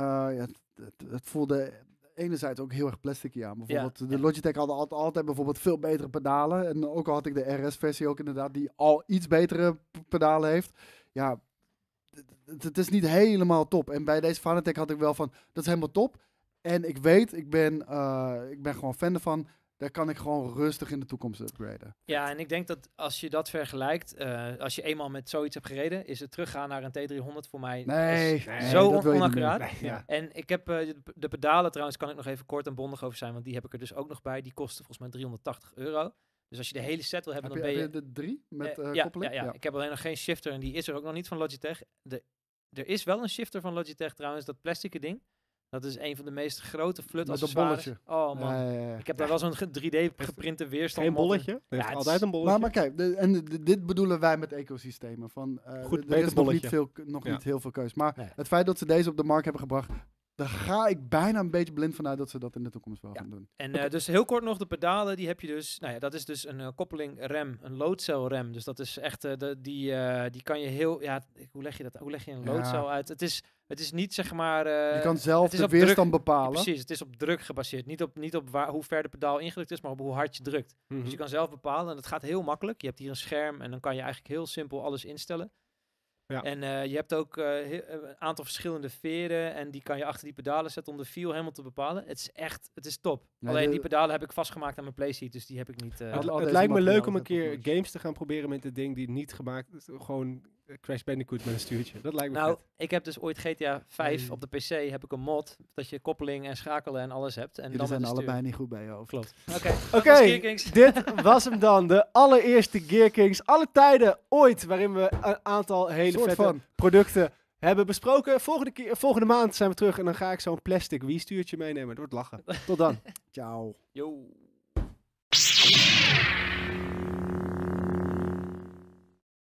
Speaker 2: het voelde enerzijds ook heel erg plasticky aan. Bijvoorbeeld, de Logitech had altijd bijvoorbeeld veel betere pedalen. En ook al had ik de RS-versie ook inderdaad, die al iets betere pedalen heeft. Ja, het is niet helemaal top. En bij deze Fanatec had ik wel van, dat is helemaal top. En ik weet, ik ben gewoon fan ervan. Daar kan ik gewoon rustig in de toekomst upgraden.
Speaker 3: Ja, en ik denk dat als je dat vergelijkt, als je eenmaal met zoiets hebt gereden, is het teruggaan naar een T300 voor mij zo
Speaker 2: dat wil je niet
Speaker 3: onaccuraat.
Speaker 2: meer.
Speaker 1: Nee, ja.
Speaker 3: En ik heb de pedalen trouwens, kan ik nog even kort en bondig over zijn, want die heb ik er dus ook nog bij. Die kosten volgens mij €380. Dus als je de hele set wil hebben,
Speaker 2: Heb
Speaker 3: dan
Speaker 2: je,
Speaker 3: ben je...
Speaker 2: heb je de 3 met
Speaker 3: ja,
Speaker 2: koppeling?
Speaker 3: ja. Ik heb alleen nog geen shifter en die is er ook nog niet van Logitech. Er is wel een shifter van Logitech trouwens, dat plastic ding. Dat is een van de meest grote flut
Speaker 2: Met dat
Speaker 3: accessoires.
Speaker 2: bolletje.
Speaker 3: Oh man. Ik heb daar wel zo'n 3D geprinte weerstand.
Speaker 1: Geen bolletje? Er heeft
Speaker 3: het
Speaker 1: altijd
Speaker 3: is-
Speaker 1: een bolletje.
Speaker 2: Maar kijk, dit bedoelen wij met ecosystemen. Van,
Speaker 1: Goed,
Speaker 2: er
Speaker 1: beter
Speaker 2: is nog, niet,
Speaker 1: bolletje.
Speaker 2: nog
Speaker 1: Ja.
Speaker 2: niet heel veel keus. Maar
Speaker 3: Nee.
Speaker 2: het feit dat ze deze op de markt hebben gebracht, Daar ga ik bijna een beetje blind vanuit dat ze dat in de toekomst wel
Speaker 3: Ja.
Speaker 2: gaan doen.
Speaker 3: En dus heel kort nog, de pedalen, die heb je dus... Nou ja, dat is dus een koppeling rem, een loodcel rem. Dus dat is echt, die kan je heel... Ja, hoe leg je dat? Hoe leg je een
Speaker 2: Ja.
Speaker 3: loodcel uit? Het is niet, zeg maar...
Speaker 2: Je kan zelf
Speaker 3: het is
Speaker 2: de
Speaker 3: op
Speaker 2: weerstand
Speaker 3: druk.
Speaker 2: bepalen.
Speaker 3: Precies, het is op druk gebaseerd. Niet op hoe ver de pedaal ingedrukt is, maar op hoe hard je drukt.
Speaker 1: Mhm.
Speaker 3: Dus je kan zelf bepalen en dat gaat heel makkelijk. Je hebt hier een scherm en dan kan je eigenlijk heel simpel alles instellen.
Speaker 1: Ja.
Speaker 3: En je hebt ook een aantal verschillende veren en die kan je achter die pedalen zetten om de feel helemaal te bepalen. Het is top.
Speaker 2: Ja,
Speaker 3: Alleen
Speaker 2: de-
Speaker 3: die pedalen heb ik vastgemaakt aan mijn PlayStation, dus die heb ik niet...
Speaker 2: Al
Speaker 1: Het
Speaker 2: deze
Speaker 1: lijkt me leuk
Speaker 2: materialen
Speaker 1: om een
Speaker 2: zijn
Speaker 1: keer
Speaker 2: topnotch.
Speaker 1: games te gaan proberen met dit ding die niet gemaakt is. Gewoon Crash Bandicoot met een stuurtje. Dat lijkt me
Speaker 3: Nou,
Speaker 1: vet.
Speaker 3: ik heb dus ooit GTA 5
Speaker 1: Hey.
Speaker 3: op de PC, heb ik een mod dat je koppeling en schakelen en alles hebt. En
Speaker 2: Jullie
Speaker 3: dan
Speaker 2: zijn
Speaker 3: met een
Speaker 2: allebei niet goed bij je hoofd.
Speaker 3: Klopt. Oké,
Speaker 1: Oké,
Speaker 3: dat was Gear Kings.
Speaker 1: dit was hem dan. De allereerste Gear Kings alle tijden ooit. Waarin we een aantal hele
Speaker 2: Soort
Speaker 1: vette
Speaker 2: van.
Speaker 1: producten hebben besproken. Volgende maand zijn we terug en dan ga ik zo'n plastic Wii-stuurtje meenemen. Dat wordt lachen. Tot dan.
Speaker 2: Ciao.
Speaker 3: Yo.